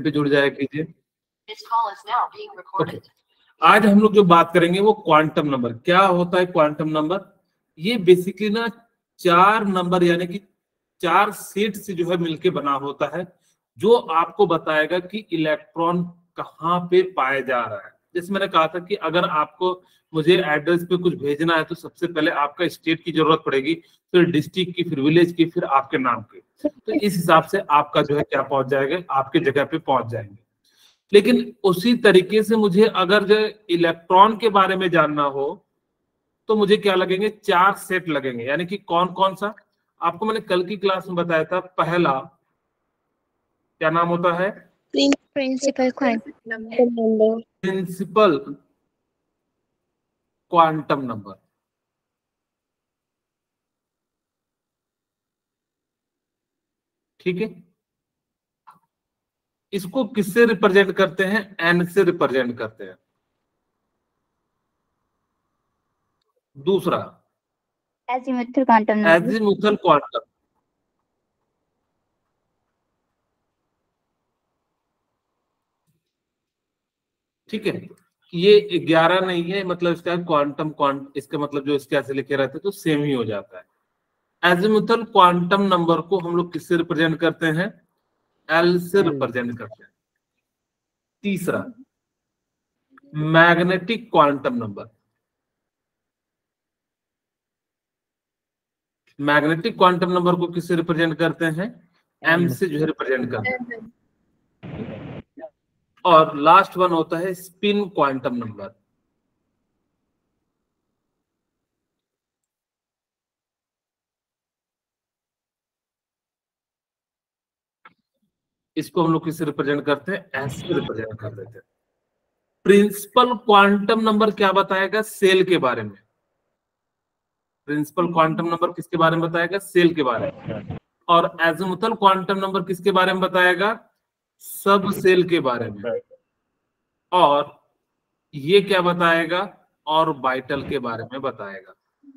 पे जुड़ जाया कीजिए। ओके, आज हम लोग जो बात करेंगे वो क्वांटम नंबर। क्या होता है क्वांटम नंबर? ये बेसिकली ना 4 नंबर यानी कि 4 सेट से जो है मिलके बना होता है, जो आपको बताएगा कि इलेक्ट्रॉन कहाँ पे पाया जा रहा है। जैसे मैंने कहा था कि अगर आपको मुझे एड्रेस पे कुछ भेजना है तो सबसे पहले आपका स्टेट की जरूरत पड़ेगी, फिर डिस्ट्रिक्ट की, फिर विलेज की, फिर आपके नाम की। तो इस हिसाब से आपका जो है क्या पहुंच जाएगा, आपके जगह पे पहुंच जाएंगे। लेकिन उसी तरीके से मुझे अगर जो इलेक्ट्रॉन के बारे में जानना हो तो मुझे क्या लगेंगे, 4 सेट लगेंगे। यानी कि कौन कौन सा? आपको मैंने कल की क्लास में बताया था। पहला क्या नाम होता है? Principal quantum principal quantum number. ठीक है, इसको किससे रिप्रेजेंट करते हैं? एन से रिप्रेजेंट करते हैं। दूसरा azimuthal quantum number. Azimuthal quantum. ठीक है, ये 11 नहीं है, मतलब इसका क्वांटम इसका मतलब जो इसके ऐसे लिखे रहते हैं तो सेम ही हो जाता है। एजीमुथल क्वांटम नंबर को हम लोग किससे रिप्रेजेंट करते हैं? एल से रिप्रेजेंट करते हैं। तीसरा magnetic quantum number. Magnetic quantum number को किससे रिप्रेजेंट करते हैं? एम से जो है रिप्रेजेंट करते हैं। और लास्ट वन होता है स्पिन क्वांटम नंबर। इसको हम लोग किससे रिप्रेजेंट करते हैं? एस से रिप्रेजेंट कर देते हैं। प्रिंसिपल क्वांटम नंबर क्या बताएगा? सेल के बारे में। प्रिंसिपल क्वांटम नंबर किसके बारे में बताएगा? सेल के बारे में। और एजीमुथल क्वांटम नंबर किसके बारे में बताएगा? सब सेल के बारे में। और ये क्या बताएगा? ऑर्बिटल के बारे में बताएगा।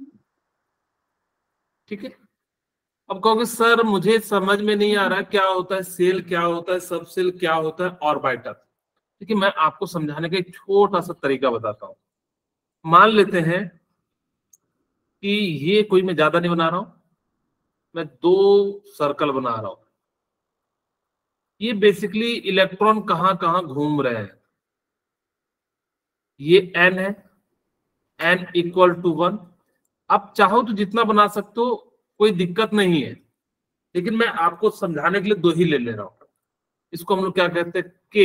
ठीक है, अब कहोगे सर मुझे समझ में नहीं आ रहा क्या होता है सेल, क्या होता है सब सेल, क्या होता है ऑर्बिटल। देखिए मैं आपको समझाने का एक छोटा सा तरीका बताता हूं। मान लेते हैं कि ये कोई मैं ज्यादा नहीं बना रहा हूं, मैं 2 सर्कल बना रहा हूं। ये बेसिकली इलेक्ट्रॉन कहां कहां घूम रहे हैं। ये एन है, एन इक्वल टू 1। आप चाहो तो जितना बना सकते हो, कोई दिक्कत नहीं है, लेकिन मैं आपको समझाने के लिए 2 ही ले ले रहा हूं। इसको हम लोग क्या कहते हैं? के।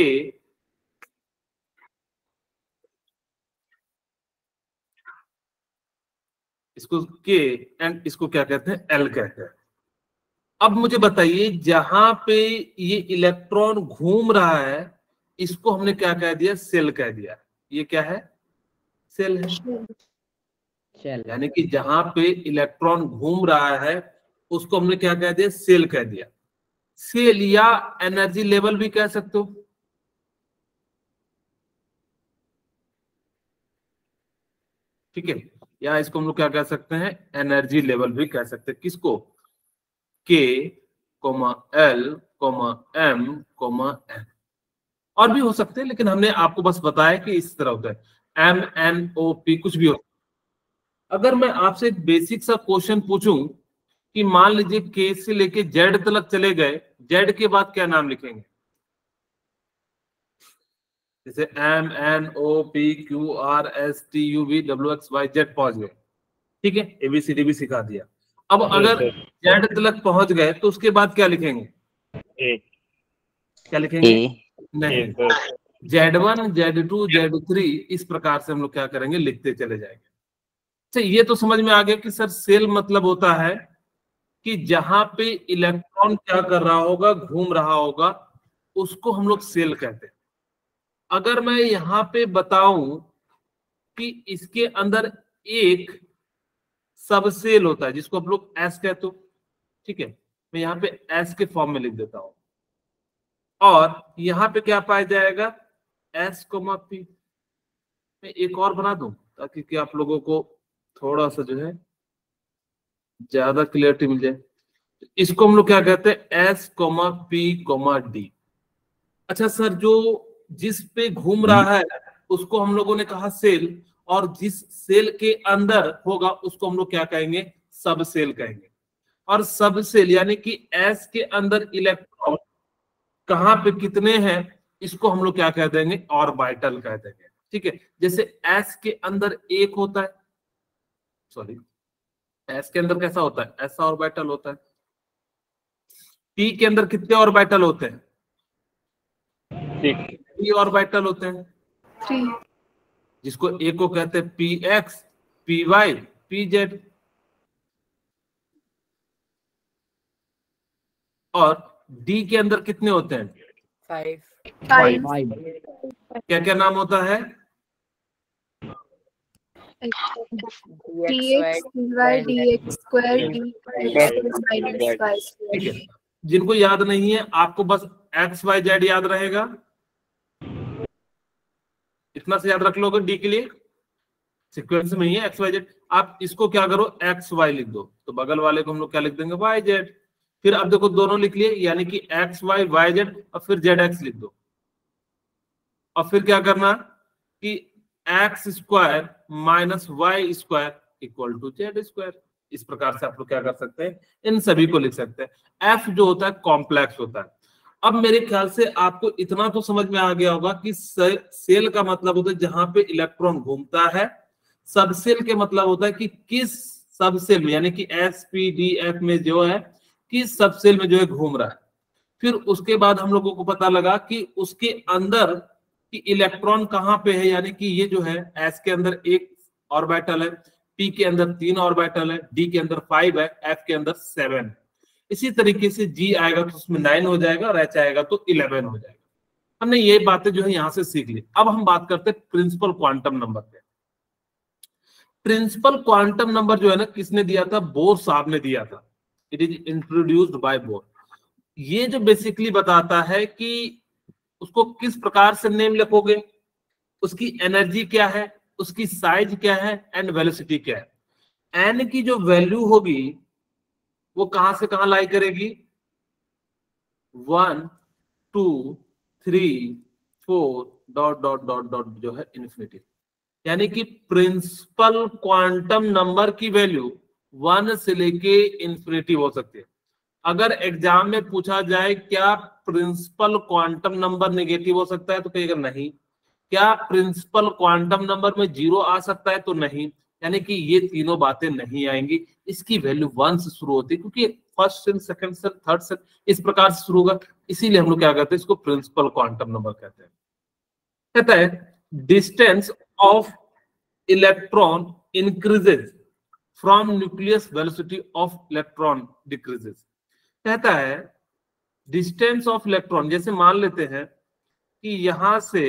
इसको के एंड इसको क्या कहते हैं? एल कहते हैं। अब मुझे बताइए, जहां पे ये इलेक्ट्रॉन घूम रहा है इसको हमने क्या कह दिया? सेल कह दिया। ये क्या है? सेल है। यानी कि जहां पे इलेक्ट्रॉन घूम रहा है उसको हमने क्या कह दिया? सेल कह दिया। सेल या एनर्जी लेवल भी कह सकते हो। ठीक है, या इसको हम लोग क्या कह सकते हैं? एनर्जी लेवल भी कह सकते हैं। किसको? K comma L comma M comma N. और भी हो सकते हैं, लेकिन हमने आपको बस बताया कि इस तरह होता है। एम एन ओ पी कुछ भी हो। अगर मैं आपसे एक बेसिक सा क्वेश्चन पूछूं कि मान लीजिए के से लेके जेड तक चले गए, जेड के बाद क्या नाम लिखेंगे? जैसे M N O P Q R S T U V W X Y Z पहुंच गए। ठीक है, एबीसीडी भी सिखा दिया। अब अगर जेड तक पहुंच गए तो उसके बाद क्या लिखेंगे? क्या लिखेंगे? नहीं, Z1 Z2 Z3 इस प्रकार से हम लोग क्या करेंगे? लिखते चले जाएंगे। अच्छा, ये तो समझ में आ गया कि सर सेल मतलब होता है कि जहां पे इलेक्ट्रॉन क्या कर रहा होगा? घूम रहा होगा, उसको हम लोग सेल कहते हैं। अगर मैं यहां पे बताऊं कि इसके अंदर एक सब सेल होता है जिसको हम लोग एस कहते हो, ठीक है, मैं यहाँ पे एस के फॉर्म में लिख देता हूं। और यहां पे क्या पाया जाएगा? S comma P. मैं एक और बना दूं ताकि कि आप लोगों को थोड़ा सा जो है ज्यादा क्लियरिटी मिल जाए। इसको हम लोग क्या कहते हैं? S comma P comma D. अच्छा सर, जो जिस पे घूम रहा है उसको हम लोगों ने कहा सेल, और जिस सेल के अंदर होगा उसको हम लोग क्या कहेंगे? सब सेल कहेंगे। और सब सेल यानी कि एस के अंदर इलेक्ट्रॉन कहाँ पे कितने हैं, इसको हम लोग क्या कह देंगे? ऑर्बिटल कह देंगे। ठीक है, जैसे एस के अंदर एक होता है, सॉरी, एस के अंदर कैसा होता है? ऐसा ऑर्बिटल होता है। पी के अंदर कितने ऑर्बिटल होते हैं? 3 ऑर्बिटल होते हैं, 3। जिसको ए को कहते हैं P X, P Y, P Z. और डी के अंदर कितने होते हैं? 5। क्या क्या नाम होता है? dx dy dx square d minus y ठीक है, square। जिनको याद नहीं है आपको बस एक्स वाई जेड याद रहेगा, इतना से याद रख लोगे डी के लिए, सीक्वेंस में ही है एक्स वाई जेड। आप इसको क्या करो, एक्स वाई लिख दो, तो बगल वाले को हम लोग क्या लिख देंगे? Y Z. फिर अब देखो दोनों लिख लिए, यानी कि एक्स वाई वाई जेड, और फिर जेड एक्स लिख दो। और फिर क्या करना कि X square minus Y square equal to Z square. इस प्रकार से आप लोग क्या कर सकते हैं? इन सभी को लिख सकते हैं। एफ जो होता है कॉम्प्लेक्स होता है। अब मेरे ख्याल से आपको इतना तो समझ में आ गया होगा कि सेल का मतलब होता है जहां पे इलेक्ट्रॉन घूमता है। सबसेल के मतलब होता है कि किस सबसेल में, यानी कि एस पी डी एफ में जो है किस सबसेल में जो है घूम रहा है। फिर उसके बाद हम लोगों को पता लगा कि उसके अंदर कि इलेक्ट्रॉन कहाँ पे है, यानी कि ये जो है एस के अंदर एक ऑर्बिटल है, पी के अंदर 3 ऑर्बिटल है, डी के अंदर 5 है, एफ के अंदर 7 है। इसी तरीके से जी आएगा तो उसमें 9 हो जाएगा, और एच आएगा तो 11 हो जाएगा। हमने ये बातें जो है यहां से सीख ली। अब हम बात करते हैं प्रिंसिपल क्वांटम नंबर पे। प्रिंसिपल क्वांटम नंबर जो है ना, किसने दिया था? बोर साहब ने दिया था। It is introduced by Bohr. ये जो बेसिकली बताता है कि उसको किस प्रकार से नेम लिखोगे, उसकी एनर्जी क्या है, उसकी साइज क्या है, एंड वेलोसिटी क्या है। एन की जो वैल्यू होगी वो कहां से कहां लाई करेगी? 1 2 3 4 डॉट डॉट डॉट डॉट जो है इन्फिनिटी। यानी कि प्रिंसिपल क्वांटम नंबर की वैल्यू 1 से लेके इन्फिनिटी हो सकती है। अगर एग्जाम में पूछा जाए क्या प्रिंसिपल क्वांटम नंबर नेगेटिव हो सकता है, तो कहिएगा नहीं। क्या प्रिंसिपल क्वांटम नंबर में 0 आ सकता है? तो नहीं। यानी कि ये तीनों बातें नहीं आएंगी। इसकी वैल्यू 1 से शुरू होती है, क्योंकि first shell, second shell, third shell इस प्रकार से शुरू होगा। इसीलिए हम लोग क्या कहते हैं? इसको प्रिंसिपल क्वांटम नंबर कहते हैं। कहता है distance of electron increases from nucleus, velocity of electron decreases. कहता है डिस्टेंस ऑफ इलेक्ट्रॉन, जैसे मान लेते हैं कि यहां से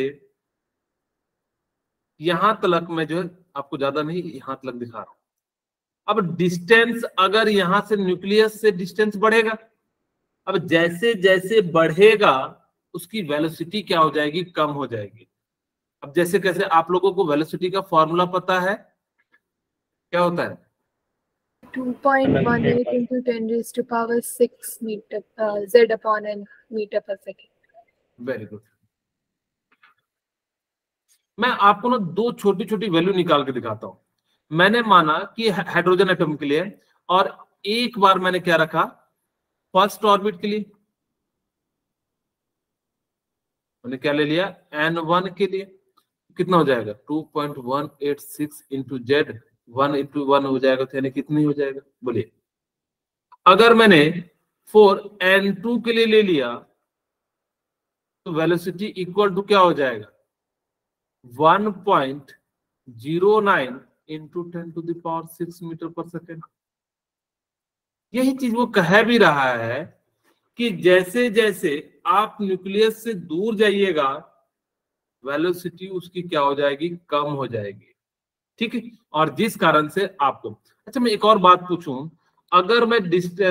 यहां तक मैं जो है आपको ज्यादा नहीं, यहां तक दिखा रहा हूं। अब डिस्टेंस अगर यहां से न्यूक्लियस से डिस्टेंस बढ़ेगा, अब जैसे जैसे बढ़ेगा उसकी वेलोसिटी क्या हो जाएगी? कम हो जाएगी। अब जैसे कैसे आप लोगों को वेलोसिटी का फॉर्मूला पता है, क्या होता है? 2.18 into 10 raised to power 6 meter z upon n meter per second। Very good. मैं आपको ना दो छोटी छोटी वैल्यू निकाल के दिखाता हूं। मैंने माना कि हाइड्रोजन एटम के लिए, और एक बार मैंने क्या रखा फर्स्ट ऑर्बिट के लिए, मैंने क्या ले लिया? n1 के लिए कितना हो जाएगा? 2.186 इंटू जेड, 1 इंटू 1 हो जाएगा, तो यानी कितनी हो जाएगा? बोलिए। अगर मैंने 4n2 के लिए ले लिया तो वेलोसिटी इक्वल टू क्या हो जाएगा? 1.09 इंटू 10⁶ मीटर पर सेकेंड। यही चीज वो कह भी रहा है कि जैसे जैसे आप न्यूक्लियस से दूर जाइएगा वेलोसिटी उसकी क्या हो जाएगी? कम हो जाएगी। ठीक है, और जिस कारण से आपको, अच्छा मैं एक और बात पूछूं, अगर मैं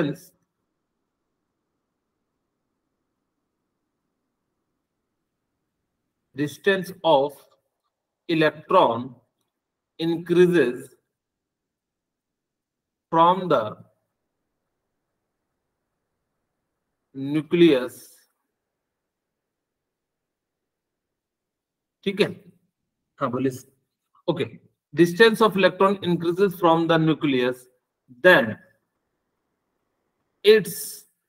distance of electron increases from the nucleus ठीक है, हाँ बोलिए। Okay, distance of electron increases from the nucleus, then its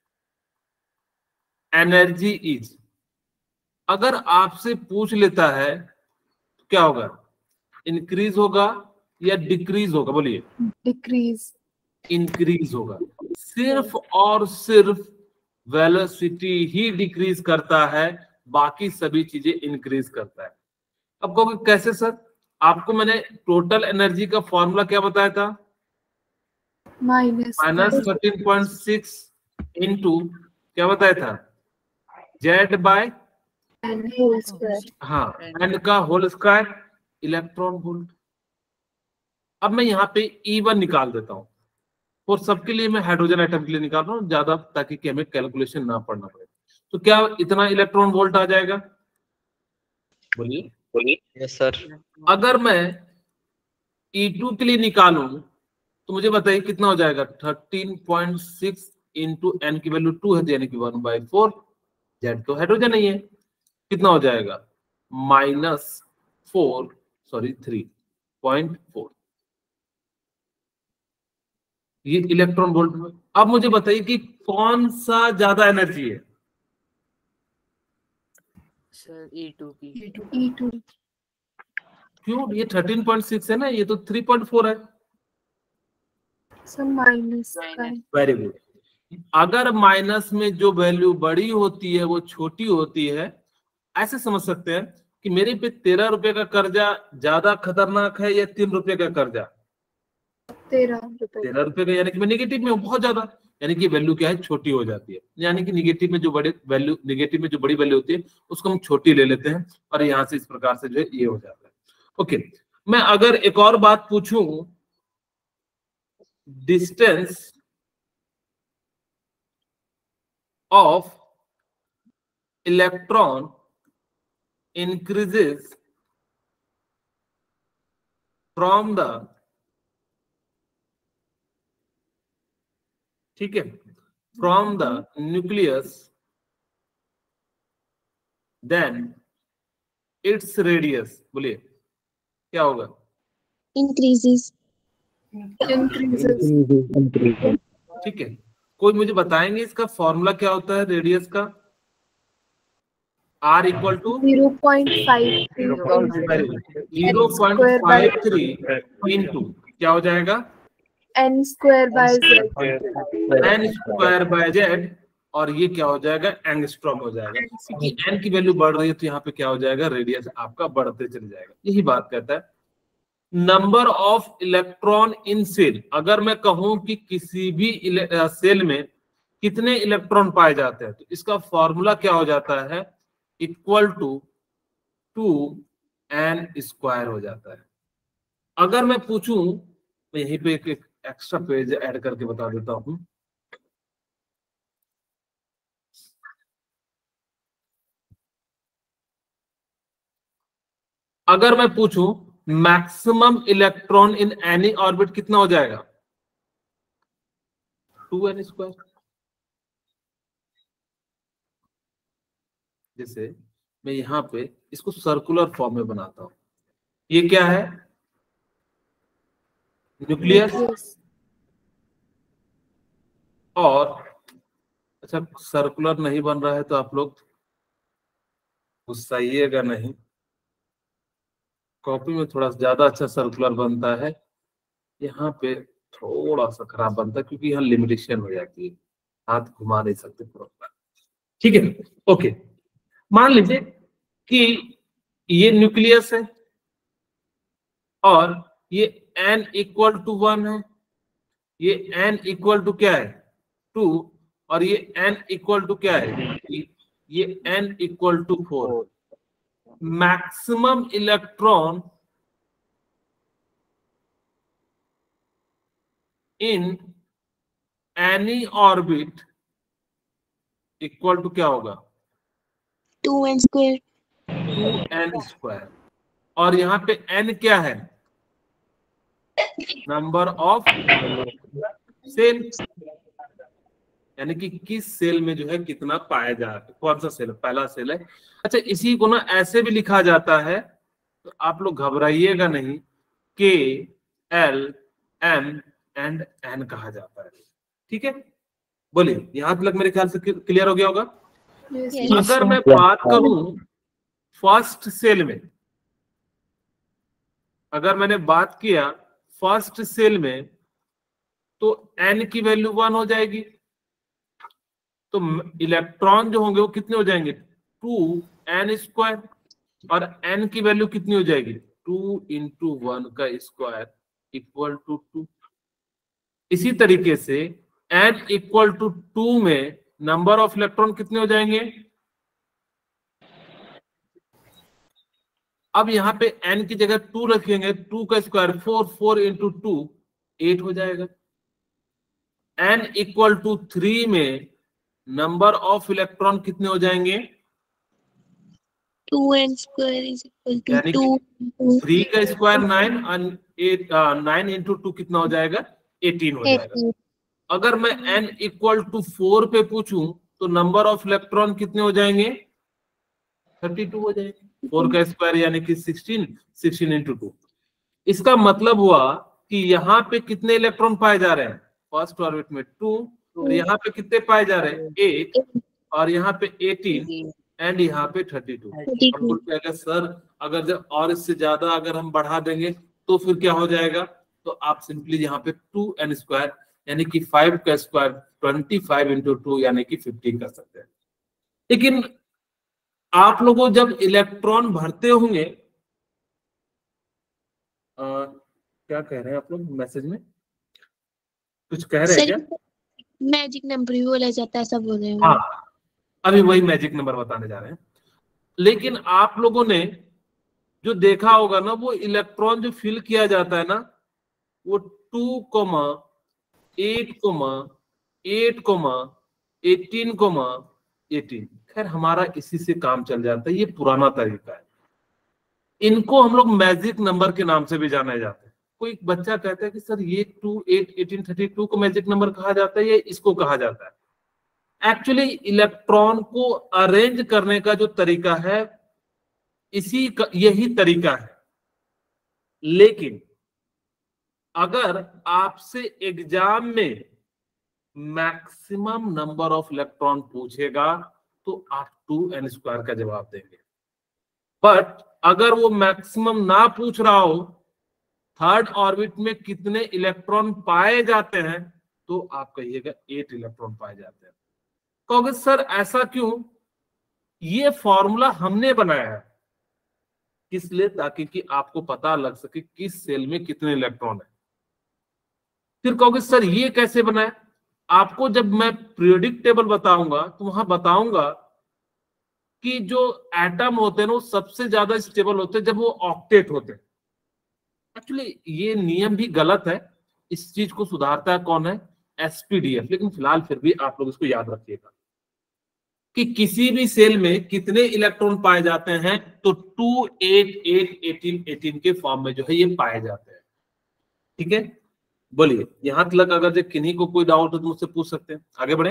energy is. अगर आपसे पूछ लेता है तो क्या होगा, इंक्रीज होगा या डिक्रीज होगा, बोलिए। Decrease. इंक्रीज होगा, सिर्फ और सिर्फ वेलोसिटी ही डिक्रीज करता है, बाकी सभी चीजें इंक्रीज करता है। अब कहोगे कैसे सर, आपको मैंने टोटल एनर्जी का फॉर्मूला क्या बताया था, Minus. -13.6 इंटू क्या बताया था, Z by, N whole square. हाँ, एन का होल स्क्वायर, इलेक्ट्रॉन वोल्ट। अब मैं यहाँ पे E1 निकाल देता हूँ, और सबके लिए मैं हाइड्रोजन आइटम के लिए निकाल रहा हूँ ज्यादा, ताकि कि हमें कैलकुलेशन ना पड़ना पड़े। तो क्या इतना इलेक्ट्रॉन वोल्ट आ जाएगा, बोलिए। Yes sir. अगर मैं E2 के लिए निकालूं तो मुझे बताइए कितना हो जाएगा, 13.6 इंटू एन की वैल्यू 2 है, यानी कि 1/4, जेड तो हाइड्रोजन नहीं है, कितना हो जाएगा, -3.4। ये इलेक्ट्रॉन वोल्ट में। अब मुझे बताइए कि कौन सा ज्यादा एनर्जी है, सर E2 की। E2. क्यों, ये 13.6 है ना, ये तो 3.4 है। So minus का. Very good. अगर माइनस में जो वैल्यू बड़ी होती है वो छोटी होती है, ऐसे समझ सकते हैं कि मेरे पे 13 रुपए का कर्जा ज्यादा खतरनाक है या 3 रुपए का कर्जा, 13 रुपए. 13 रुपए का, यानी कि मैं नेगेटिव में हूँ बहुत ज्यादा, यानी कि वैल्यू क्या है, छोटी हो जाती है। यानी कि नेगेटिव में जो बड़ी वैल्यू होती है उसको हम छोटी ले लेते हैं, और यहाँ से इस प्रकार से जो है ये हो जाता है। ओके, मैं अगर एक और बात पूछूं, distance of electron increases from the, ठीक है, from the nucleus, then its radius, बोलिए क्या होगा, increases. Increases. ठीक है। कोई मुझे बताएंगे इसका फॉर्मूला क्या होता है रेडियस का, R इक्वल टू 0.53. 0.53 इंटू क्या हो जाएगा, N square by Z. n square by Z, और ये क्या हो जाएगा, एंगस्ट्रॉम हो जाएगा, क्योंकि n की वैल्यू बढ़ रही है तो यहाँ पे क्या हो जाएगा, रेडियस आपका बढ़ते चले जाएगा। यही बात कहता है। Number of electron in shell, अगर मैं कहूं कि किसी भी सेल में कितने इलेक्ट्रॉन पाए जाते हैं, तो इसका फॉर्मूला क्या हो जाता है, इक्वल टू 2n² हो जाता है। अगर मैं पूछूं, मैं यहीं पे एक एक्स्ट्रा पेज ऐड करके बता देता हूं, अगर मैं पूछूं maximum electron in any orbit कितना हो जाएगा, 2n²। जैसे मैं यहाँ पे इसको सर्कुलर फॉर्म में बनाता हूं, ये क्या है, न्यूक्लियस, और अच्छा सर्कुलर नहीं बन रहा है तो आप लोग गुस्साइएगा नहीं, कॉपी में थोड़ा ज्यादा अच्छा सर्कुलर बनता है, यहाँ पे थोड़ा सा खराब बनता है क्योंकि यहाँ लिमिटेशन हो जाती है, हाथ घुमा नहीं सकते प्रॉपर, ठीक है। ओके, मान लीजिए कि ये न्यूक्लियस है और ये n इक्वल टू 1 है, ये n इक्वल टू क्या है 2, और ये n इक्वल टू क्या है, ये n equal to 4। Maximum electron in any orbit equal to क्या होगा, 2n². 2n², और यहाँ पे n क्या है, नंबर ऑफ सेल, यानी कि किस सेल में जो है कितना पाया जा रहा है, कौन सा सेल, पहला सेल है। अच्छा, इसी को ना ऐसे भी लिखा जाता है, तो आप लोग घबराइएगा नहीं, के, एल, एम एंड एन कहा जाता है। ठीक है, बोलिए, यहां तक मेरे ख्याल से क्लियर हो गया होगा। Yes. Yes. अगर मैं बात करूं फर्स्ट सेल में, अगर मैंने बात किया फर्स्ट सेल में, तो n की वैल्यू 1 हो जाएगी, तो इलेक्ट्रॉन जो होंगे वो कितने हो जाएंगे, 2n², और n की वैल्यू कितनी हो जाएगी, 2 × 1 का स्क्वायर इक्वल टू 2। इसी तरीके से n इक्वल टू 2 में नंबर ऑफ इलेक्ट्रॉन कितने हो जाएंगे, अब यहाँ पे n की जगह 2 रखेंगे, 2 का स्क्वायर 4, 4 × 2 8 हो जाएगा। n इक्वल टू 3 में नंबर ऑफ इलेक्ट्रॉन कितने हो जाएंगे, 2n square is equal to यानी 2 कि 3 का स्क्वायर 9 और 9 × 2 कितना हो जाएगा, 18 हो जाएगा। 18. अगर मैं n इक्वल टू 4 पे पूछूं तो नंबर ऑफ इलेक्ट्रॉन कितने हो जाएंगे, 32 हो जाएंगे। 4 का स्क्वायर यानी कि 16, 16 × 2। इसका मतलब हुआ कि यहाँ पे कितने इलेक्ट्रॉन पाए जा रहे हैं, फर्स्ट ऑर्बिट में 2, और यहाँ पे कितने पाए जा रहे हैं, 8, और यहाँ पे 18 एंड यहाँ पे 32। हम बोल पाएगा सर अगर जब और इससे ज्यादा अगर हम बढ़ा देंगे तो फिर क्या हो जाएगा, तो आप सिंपली यहाँ पे 2n² यानी कि 5 का स्क्वायर 25 × 2 यानी कि 50 कर सकते हैं। लेकिन आप लोगों जब इलेक्ट्रॉन भरते होंगे, क्या कह रहे हैं आप लोग मैसेज में, कुछ कह रहे हैं क्या? मैजिक नंबर भी बोला जाता है, सब बोल रहे हैं। हाँ, अभी वही मैजिक नंबर बताने जा रहे हैं। लेकिन आप लोगों ने जो देखा होगा ना, वो इलेक्ट्रॉन जो फिल किया जाता है ना, वो 2, 8, 8, 18, 18। खैर हमारा इसी से काम चल जाता है, ये पुराना तरीका है। इनको हम लोग मैजिक नंबर के नाम से भी जाने जाते हैं। कोई बच्चा कहता है कि सर ये 2, 8, 18, 32 को मैजिक नंबर कहा जाता है, ये इसको कहा जाता है। एक्चुअली इलेक्ट्रॉन को अरेंज करने का जो तरीका है यही तरीका है। लेकिन अगर आपसे एग्जाम में मैक्सिमम नंबर ऑफ इलेक्ट्रॉन पूछेगा तो आप 2n² का जवाब देंगे। बट अगर वो मैक्सिमम ना पूछ रहा हो, थर्ड ऑर्बिट में कितने इलेक्ट्रॉन पाए जाते हैं, तो आप कहिएगा 8 इलेक्ट्रॉन पाए जाते हैं। कहोगे सर ऐसा क्यों? ये फॉर्मूला हमने बनाया है, किस लिए, ताकि कि आपको पता लग सके किस सेल में कितने इलेक्ट्रॉन है। फिर कहोगे सर ये कैसे बनाया? आपको जब मैं पीरियोडिक टेबल बताऊंगा तो वहां बताऊंगा कि जो एटम होते हैं ना, वो सबसे ज्यादा स्टेबल होते हैं जब वो ऑक्टेट होते हैं। एक्चुअली ये नियम भी गलत है, इस चीज को सुधारता है कौन है, एसपीडीएफ। लेकिन फिलहाल फिर भी आप लोग इसको याद रखिएगा कि किसी भी सेल में कितने इलेक्ट्रॉन पाए जाते हैं, तो 2, 8, 8, 18, 18 के फॉर्म में जो है ये पाए जाते हैं। ठीक है, बोलिए, यहां तक अगर जो किन्हीं को कोई डाउट हो तो मुझसे पूछ सकते हैं। आगे बढ़े।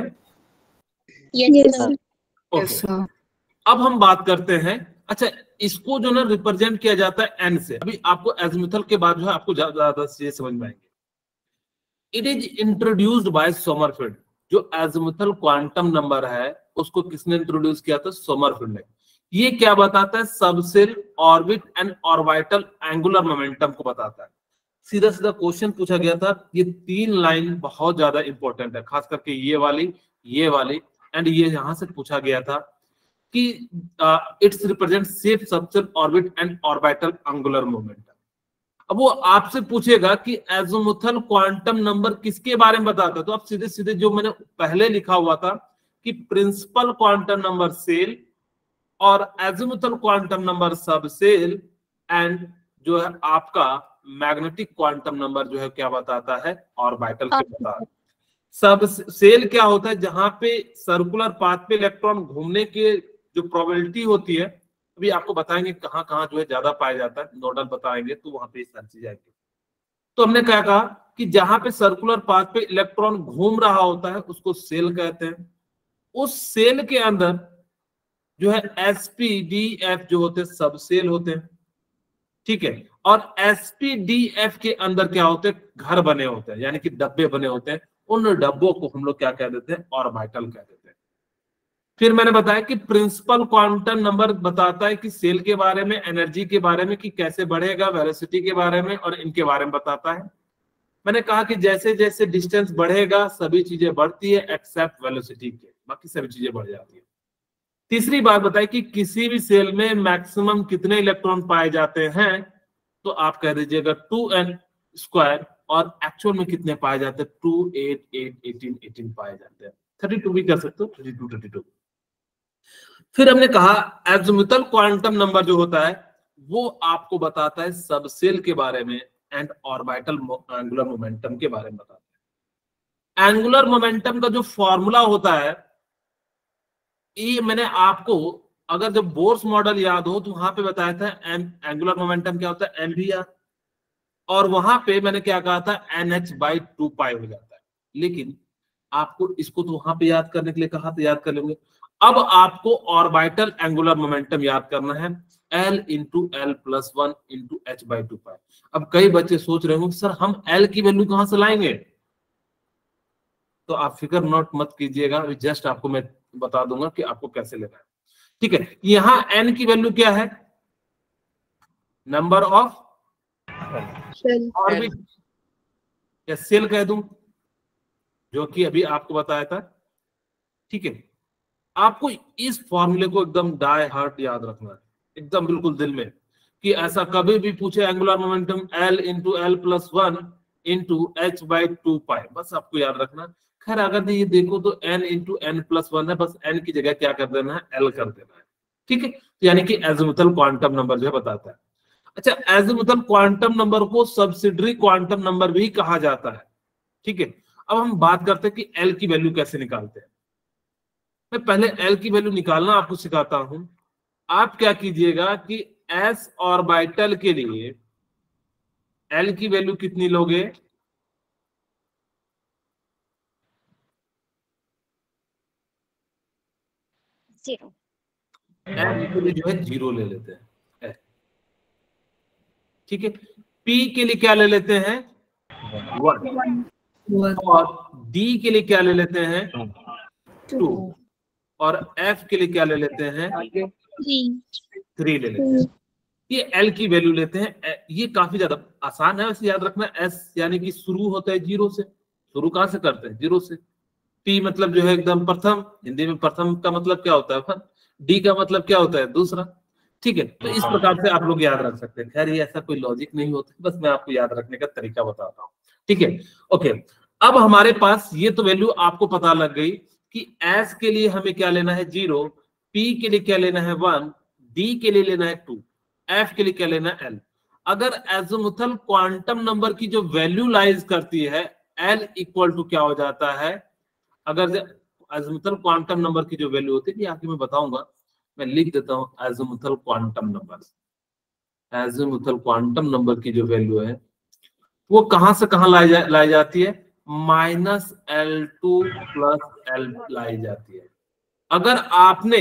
Yes, sir. ओके, अब हम बात करते हैं, अच्छा इसको जो ना रिप्रेजेंट किया जाता है एन से। अभी आपको एज़िमुथल के बाद जो है आपको ज्यादा चीजें समझ में आएंगे। It is introduced by Sommerfeld. जो एज़िमुथल क्वांटम नंबर है उसको किसने इंट्रोड्यूस किया था? सोमरफेल्ड ने। ये क्या बताता है? Subshell orbit and orbital angular momentum को बताता है। सीधा सीधा क्वेश्चन पूछा गया था। ये 3 लाइन बहुत ज्यादा इंपॉर्टेंट है, खास करके ये वाली एंड ये यहां से पूछा गया था कि it's represent shape, subshell, orbit and orbital angular momentum. अब वो आपसे पूछेगा कि एज़िमुथल क्वांटम नंबर किसके बारे में बताता है, तो आप सीधे सीधे जो मैंने पहले लिखा हुआ था कि प्रिंसिपल क्वांटम नंबर सेल और azimuthal quantum number subshell, and जो है आपका मैग्नेटिक क्वांटम नंबर जो है क्या बताता है? ऑर्बिटल के बताता है। सब सेल क्या होता है? जहां पे सर्कुलर पाथ पे इलेक्ट्रॉन घूमने के जो प्रोबेबिलिटी होती है, अभी आपको बताएंगे कहां कहां जो है ज्यादा पाया जाता है, नोडल बताएंगे तो वहां पे सारी चीजें आएंगी। तो हमने क्या कहा कि जहां पे सर्कुलर पाथ पे इलेक्ट्रॉन घूम रहा होता है उसको सेल कहते हैं। उस सेल के अंदर जो है sp-df जो होते हैं सब सेल होते हैं, ठीक है। और sp-df के अंदर क्या होते हैं, घर बने होते हैं, यानी कि डब्बे बने होते हैं। उन डब्बों को हम लोग क्या कह देते हैं, ऑर्बिटल कह देते हैं। फिर मैंने बताया कि प्रिंसिपल क्वांटम नंबर बताता है कि सेल के बारे में, एनर्जी के बारे में, कि कैसे बढ़ेगा, वेलोसिटी के बारे में और इनके बारे में बताता है। मैंने कहा कि जैसे जैसे डिस्टेंस बढ़ेगा सभी चीजें बढ़ती है एक्सेप्ट वेलोसिटी के, बाकी सभी चीजें बढ़ जाती है। तीसरी बात बताई कि किसी भी सेल में मैक्सिमम कितने इलेक्ट्रॉन पाए जाते हैं, तो आप कह दीजिएगा 2n², और एक्चुअल में कितने पाए जाते हैं, 2, 8, 8, 18, 18 पाए जाते हैं। 32 भी कर सकते हो, 32, 32। फिर हमने कहा एज़िमुथल क्वांटम नंबर जो होता है वो आपको बताता है सब सेल के बारे में एंड ऑर्बिटल एंगुलर मोमेंटम के बारे में बताता है। एंगुलर मोमेंटम का जो फॉर्मूला होता है, ये मैंने आपको, अगर जब बोर्स मॉडल याद हो तो वहां पे बताया था एंगुलर मोमेंटम क्या होता है, mvr, और वहां पे मैंने क्या कहा था, nh/2π हो जाता है। लेकिन आपको इसको तो वहां पे याद करने के लिए कहा, तो याद कर लेंगे। अब आपको ऑर्बिटल एंगुलर मोमेंटम याद करना है, L × L+1 × h/2π। अब कई बच्चे सोच रहे होंगे सर हम L की वैल्यू कहां से लाएंगे, तो आप फिक्र नोट मत कीजिएगा, जस्ट आपको मैं बता दूंगा कि आपको कैसे लेना है, ठीक है। यहां n की वैल्यू क्या है, नंबर ऑफ शेल ऑर्बिट, या सेल कह दूं, जो कि अभी आपको बताया था, ठीक है। आपको इस फॉर्मूले को एकदम डाई हार्ट याद रखना है, एकदम बिल्कुल दिल में, कि ऐसा कभी भी पूछे angular momentum L × L+1 × h/2π, बस आपको याद रखना। खैर अगर ये देखो तो n × n+1 है, बस n की जगह क्या कर देना है, L कर देना है, ठीक है। यानी कि एज़िमुथल क्वांटम नंबर जो है बताता है। अच्छा, एज़िमुथल क्वांटम नंबर को सब्सिडरी क्वांटम नंबर भी कहा जाता है, ठीक है। अब हम बात करते हैं कि L की वैल्यू कैसे निकालते हैं। मैं पहले L की वैल्यू निकालना आपको सिखाता हूं। आप क्या कीजिएगा कि s ऑर्बिटल के लिए L की वैल्यू कितनी लोगे, 0। s के लिए जो है 0 ले लेते हैं, ठीक है। P के लिए क्या ले लेते हैं, 1, और D के लिए क्या ले लेते हैं, 2, और F के लिए क्या ले लेते हैं, 3 ले लेते हैं। ये L की वैल्यू लेते हैं। ये काफी ज्यादा आसान है वैसे याद रखना। S यानी कि शुरू होता है 0 से, शुरू कहां से करते हैं, 0 से। P मतलब जो है एकदम प्रथम, हिंदी में प्रथम का मतलब क्या होता है, D का मतलब क्या होता है, दूसरा, ठीक है। तो इस प्रकार से आप लोग याद रख सकते हैं। खैर ये ऐसा कोई लॉजिक नहीं होता, बस मैं आपको याद रखने का तरीका बताता हूँ, ठीक है। ओके, अब हमारे पास ये तो वैल्यू आपको पता लग गई कि S के लिए हमें क्या लेना है, 0, P के लिए क्या लेना है, 1, D के लिए लेना है 2, F के लिए क्या लेना है, L। अगर एज़िमुथल क्वांटम नंबर की जो वैल्यू लाइज करती है, L इक्वल टू क्या हो जाता है, अगर एज़िमुथल क्वांटम नंबर की जो वैल्यू होती है, ये आगे मैं बताऊंगा, मैं लिख देता हूं azimuthal quantum number. Azimuthal quantum number की जो वैल्यू है वो कहां से कहां लाई जाती है, -L2 + L लाई जाती है। अगर आपने,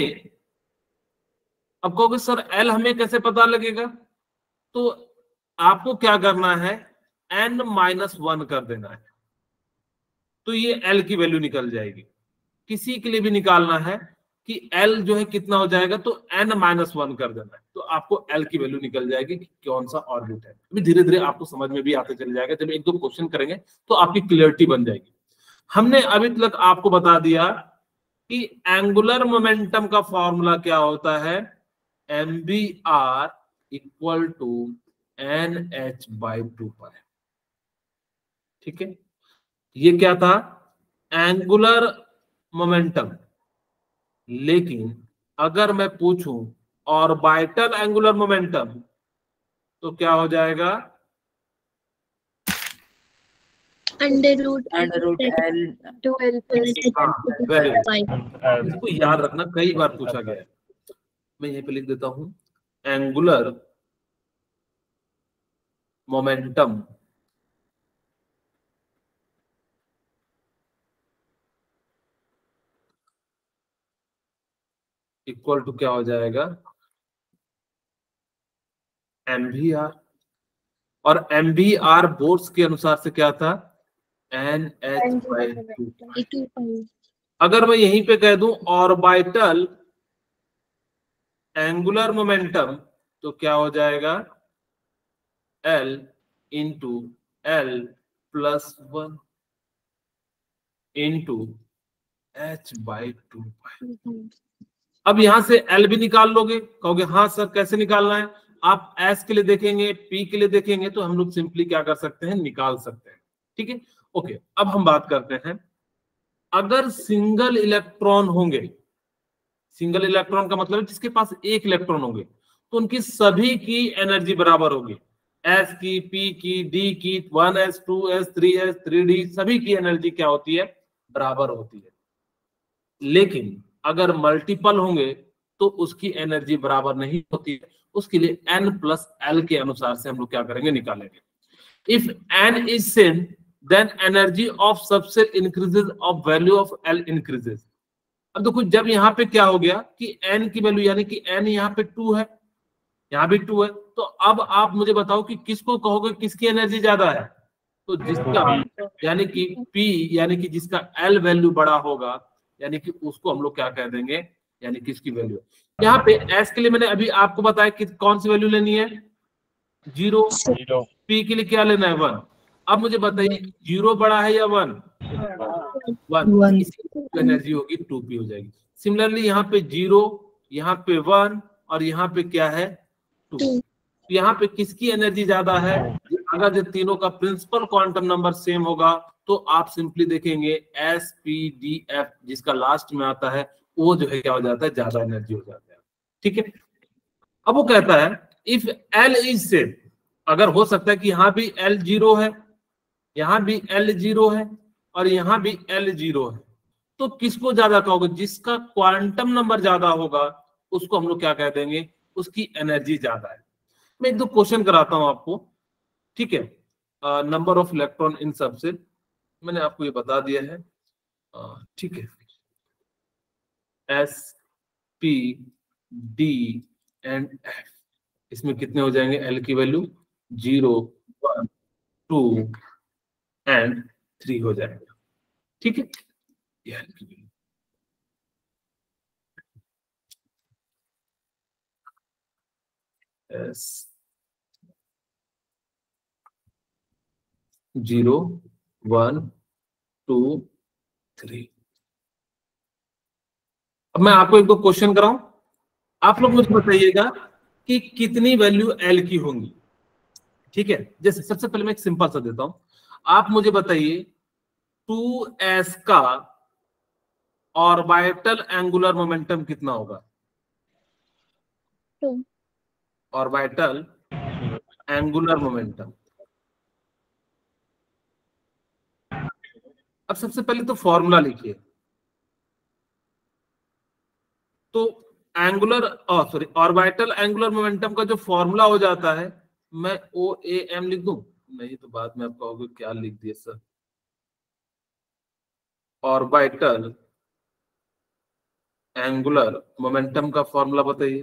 अब कहोगे सर L हमें कैसे पता लगेगा, तो आपको क्या करना है, n-1 कर देना है, तो ये L की वैल्यू निकल जाएगी। किसी के लिए भी निकालना है कि L जो है कितना हो जाएगा, तो n-1 कर देना है, तो आपको L की वैल्यू निकल जाएगी कि कौन सा ऑर्बिट है। अभी धीरे धीरे आपको समझ में भी आते चले जाएगा, जब एक दो क्वेश्चन करेंगे तो आपकी क्लियरिटी बन जाएगी। हमने अभी तक आपको बता दिया कि एंगुलर मोमेंटम का फॉर्मूला क्या होता है, mvr = nh/2π, ठीक है। ये क्या था, एंगुलर मोमेंटम। लेकिन अगर मैं पूछूं ऑर्बिटल एंगुलर मोमेंटम, तो क्या हो जाएगा, √L 2L + इसको याद रखना, कई बार पूछा गया है। मैं यहीं पे लिख देता हूं, एंगुलर मोमेंटम इक्वल टू क्या हो जाएगा, MVR, और MVR बोर्ड्स के अनुसार से क्या था, NH/2। E2 अगर मैं यहीं पे कह दूं ऑर्बिटल एंगुलर मोमेंटम, तो क्या हो जाएगा, L into L+1 into H/2। अब यहां से L भी निकाल लोगे, कहोगे हाँ सर कैसे निकालना है, आप S के लिए देखेंगे, P के लिए देखेंगे, तो हम लोग सिंपली क्या कर सकते हैं, निकाल सकते हैं। ठीक है, ओके। अब हम बात करते हैं, अगर सिंगल इलेक्ट्रॉन होंगे, सिंगल इलेक्ट्रॉन का मतलब है जिसके पास एक इलेक्ट्रॉन होंगे, तो उनकी सभी की एनर्जी बराबर होगी, S की, P की, D की, 1s 2s 3s 3d सभी की एनर्जी क्या होती है, बराबर होती है। लेकिन अगर मल्टीपल होंगे तो उसकी एनर्जी बराबर नहीं होती है, उसके लिए n+l के अनुसार से हम लोग क्या करेंगे, निकालेंगे। If n is same then energy of subset increases of value of l increases। अब देखो जब यहाँ पे क्या हो गया कि n की वैल्यू, यानी कि n यहाँ पे 2 है, यहाँ भी 2 है, तो अब आप मुझे बताओ कि किसको कहोगे किसकी एनर्जी ज्यादा है, तो जिसका यानी कि P यानी कि जिसका L वैल्यू बड़ा होगा, यानी कि उसको हम लोग क्या कह देंगे, यानी कि इसकी वैल्यू। यहाँ पे S के लिए मैंने अभी आपको बताया कि कौन सी वैल्यू लेनी है, 0, P के लिए क्या लेना है, 1। अब मुझे बताइए 0 बड़ा है या 1, 1, इसकी एनर्जी होगी 2P हो जाएगी। सिमिलरली यहाँ पे 0, यहाँ पे 1 और यहाँ पे क्या है 2। यहाँ पे किसकी एनर्जी ज्यादा है, अगर ये तीनों का प्रिंसिपल क्वांटम नंबर सेम होगा तो आप सिंपली देखेंगे SPDF जिसका लास्ट में आता है वो जो है क्या हो जाता है, ज्यादा एनर्जी हो जाता है। ठीक है, अब वो कहता है इफ L इज सेम, अगर हो सकता है कि यहाँ भी L 0 है, यहाँ भी L 0 है और यहाँ भी L 0 है, तो किसको ज्यादा कहोगे, जिसका क्वांटम नंबर ज्यादा होगा उसको हम लोग क्या कह देंगे, उसकी एनर्जी ज्यादा है। मैं एक दो क्वेश्चन कराता हूं आपको, ठीक है। नंबर ऑफ इलेक्ट्रॉन इन सब से मैंने आपको ये बता दिया है, ठीक है। S P D and F, इसमें कितने हो जाएंगे, L की वैल्यू 0 1 2 एंड 3 हो जाएगा। ठीक है, ये L की वैल्यू। S 0 1 2 3। अब मैं आपको एक दो क्वेश्चन कराऊं, आप लोग मुझे बताइएगा कि कितनी वैल्यू L की होंगी। ठीक है, जैसे सबसे पहले मैं एक सिंपल सा देता हूं, आप मुझे बताइए 2s का ऑर्बिटल एंगुलर मोमेंटम कितना होगा, 2 ऑर्बिटल एंगुलर मोमेंटम। अब सबसे पहले तो फॉर्मूला लिखिए, तो angular sorry orbital angular momentum का जो फॉर्मूला हो जाता है, मैं OAM लिख दूं, नहीं तो बाद में आप कहोगे क्या लिख दिया सर। ऑर्बिटल एंगुलर मोमेंटम का फॉर्मूला बताइए।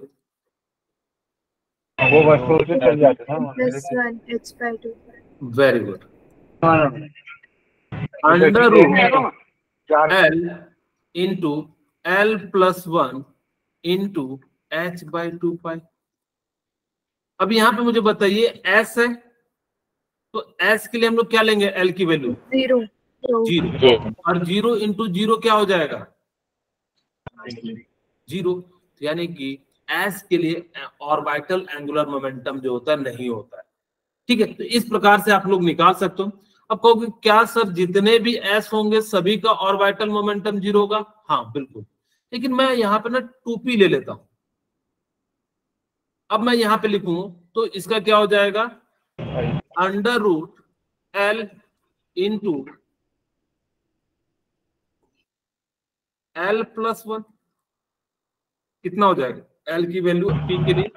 वो वस्तु से चल जाते हैं। +1 H/2। Very good. Under root L into L+1 into H/2 अब यहाँ पे मुझे बताइए S है, तो S के लिए हम लोग क्या लेंगे, L की वैल्यू 0 और 0 इंटू 0 क्या हो जाएगा 0, यानी कि S के लिए ऑर्बिटल एंगुलर मोमेंटम जो होता है नहीं होता है। ठीक है, तो इस प्रकार से आप लोग निकाल सकते हो। अब कहोगे क्या सर जितने भी S होंगे सभी का ऑर्बिटल मोमेंटम 0 होगा, हाँ बिल्कुल, लेकिन मैं यहाँ पे ना 2P ले लेता हूं। अब मैं यहाँ पे लिखूं तो इसका क्या हो जाएगा, under root L into L+1 कितना हो जाएगा, L की वैल्यू P के लिए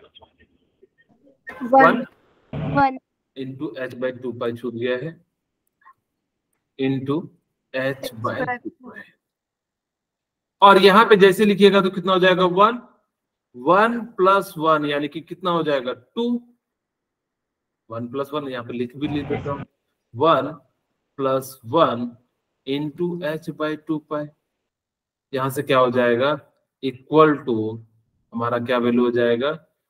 1 इंटू H/2 छूट गया है, इंटू H/2 और यहाँ पे जैसे लिखिएगा तो कितना हो जाएगा 1 1 प्लस 1 यानी कि कितना हो जाएगा 2। 1 प्लस 1 यहाँ पे लिख देता हूँ 1 plus 1 into H by 2 pi. यहां से क्या हो जाएगा इक्वल टू हमारा क्या वैल्यू हो जाएगा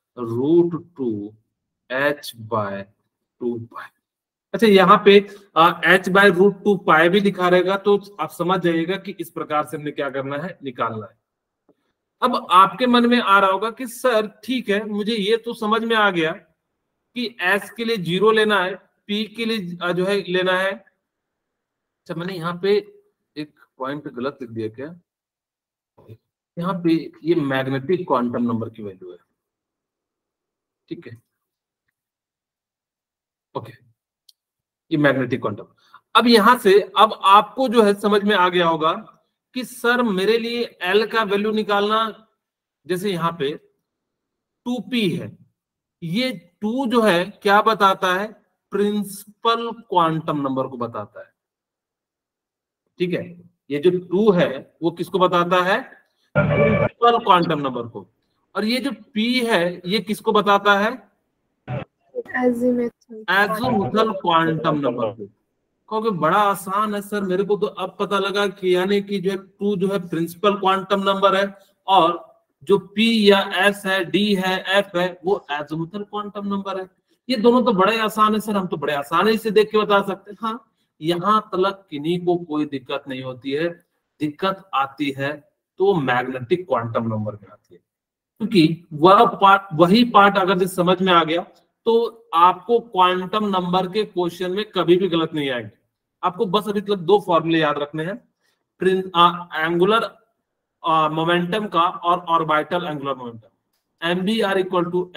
√2h/2 पाई। अच्छा यहाँ पे h/√2 पाई भी लिखा रहेगा तो आप समझ जाइएगा कि इस प्रकार से हमने क्या करना है निकालना है। अब आपके मन में आ रहा होगा कि सर ठीक है मुझे ये तो समझ में आ गया कि s के लिए 0 लेना है, p के लिए जो है लेना है। अच्छा मैंने यहाँ पे एक पॉइंट गलत लिख दिया क्या, यहाँ पे ये मैग्नेटिक क्वांटम नंबर की वैल्यू है, ठीक है ओके, ये मैग्नेटिक क्वांटम। अब यहां से अब आपको जो है समझ में आ गया होगा कि सर मेरे लिए एल का वैल्यू निकालना, जैसे यहाँ पे 2p है, ये 2 जो है क्या बताता है प्रिंसिपल क्वांटम नंबर को बताता है, ठीक है। ये जो 2 है वो किसको बताता है प्रिंसिपल क्वांटम नंबर को, और ये जो p है ये किसको बताता है एजीमुथल क्वांटम नंबर को। कहोगे बड़ा आसान है सर, मेरे को तो अब पता लगा कि यानी कि जो है 2 जो है प्रिंसिपल क्वांटम नंबर है और जो p या s है d है f है वो एजीमुथल क्वांटम नंबर है। ये दोनों तो बड़े आसान है सर, हम तो बड़े आसानी से देख के बता सकते हैं। हाँ यहाँ तक किन्हीं को कोई दिक्कत नहीं होती है, दिक्कत आती है तो मैग्नेटिक क्वांटम नंबर में आती है, क्योंकि वही पार्ट अगर जो समझ में आ गया तो आपको क्वांटम नंबर के क्वेश्चन में कभी भी गलत नहीं आएंगे। आपको बस अभी तक 2 फॉर्मूले याद रखने हैं, एंगुलर मोमेंटम का और orbital angular momentum. MBR equal to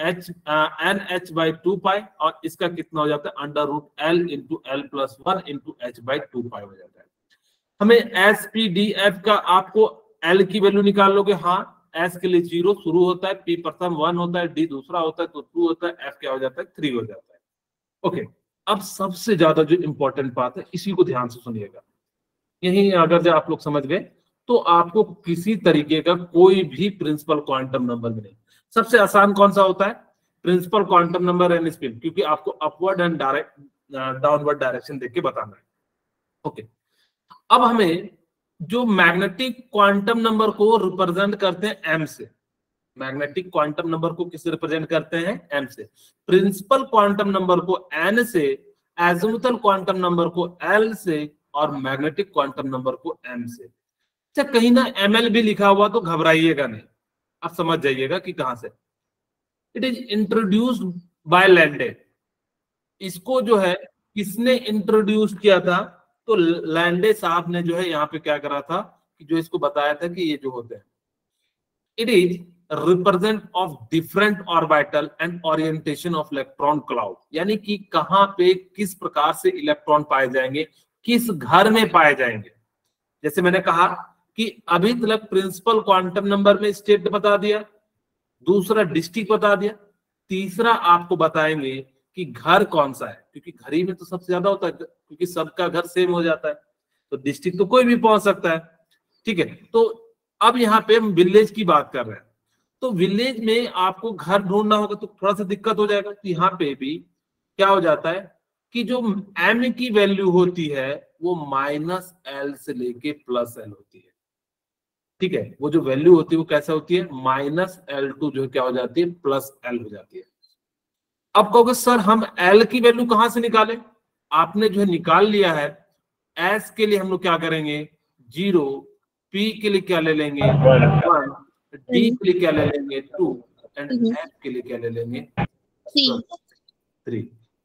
NH/2 pi और इसका कितना हो जाता है √L into L+1 into h/2 पाई हो जाता है। हमें SPDF का आपको L की वैल्यू निकाल लोगे, हाँ S के लिए 0 शुरू होता है, P प्रथम 1 होता है, D दूसरा होता है तो 2 होता है, F क्या हो जाता है 3 हो जाता है। ओके अब सबसे ज्यादा जो इंपॉर्टेंट बात है इसी को ध्यान से सुनिएगा, यही अगर जो आप लोग समझ गए तो आपको किसी तरीके का कोई भी प्रिंसिपल क्वांटम नंबर में नहीं। सबसे आसान कौन सा होता है principal quantum number and spin, क्योंकि आपको अपवर्ड एंड डाउनवर्ड डायरेक्शन देख के बताना है। ओके अब हमें जो मैग्नेटिक क्वांटम नंबर को रिप्रेजेंट करते हैं m से, मैग्नेटिक क्वांटम नंबर को किससे रिप्रेजेंट करते हैं m से, प्रिंसिपल क्वांटम नंबर को n से, एजीमुथल क्वांटम नंबर को l से और मैग्नेटिक क्वांटम नंबर को m से। अच्छा कहीं ना ml भी लिखा हुआ तो घबराइएगा नहीं, आप समझ जाइएगा कि कहां से। It is introduced by Lande, इसको जो है किसने इंट्रोड्यूस किया था तो लैंडे साहब ने जो है यहाँ पे क्या करा था कि जो इसको बताया था कि ये जो होते हैं it is represent of different orbital and orientation of electron cloud, यानी कि कहां पे किस प्रकार से इलेक्ट्रॉन पाए जाएंगे, किस घर में पाए जाएंगे। जैसे मैंने कहा कि अभी तक प्रिंसिपल क्वांटम नंबर में स्टेट बता दिया, दूसरा डिस्ट्रिक्ट बता दिया, तीसरा आपको बताएंगे कि घर कौन सा है, क्योंकि घर ही में तो सबसे ज्यादा होता है, क्योंकि सबका घर सेम हो जाता है, तो डिस्ट्रिक्ट तो कोई भी पहुंच सकता है, ठीक है। तो अब यहाँ पे हम विलेज की बात कर रहे हैं, तो विलेज में आपको घर ढूंढना होगा तो थोड़ा सा दिक्कत हो जाएगा। तो यहाँ पे भी क्या हो जाता है कि जो m की वैल्यू होती है वो -L से लेके +L होती है, ठीक है। वो जो वैल्यू होती है वो कैसे होती है -L2 जो क्या हो जाती है +L हो जाती है। अब कहोगे सर हम L की वैल्यू कहां से निकालें, आपने जो है निकाल लिया है, S के लिए हम लोग क्या करेंगे 0, P के लिए क्या ले लेंगे 1, D के लिए क्या ले लेंगे 2 एंड F के लिए क्या ले लेंगे 3,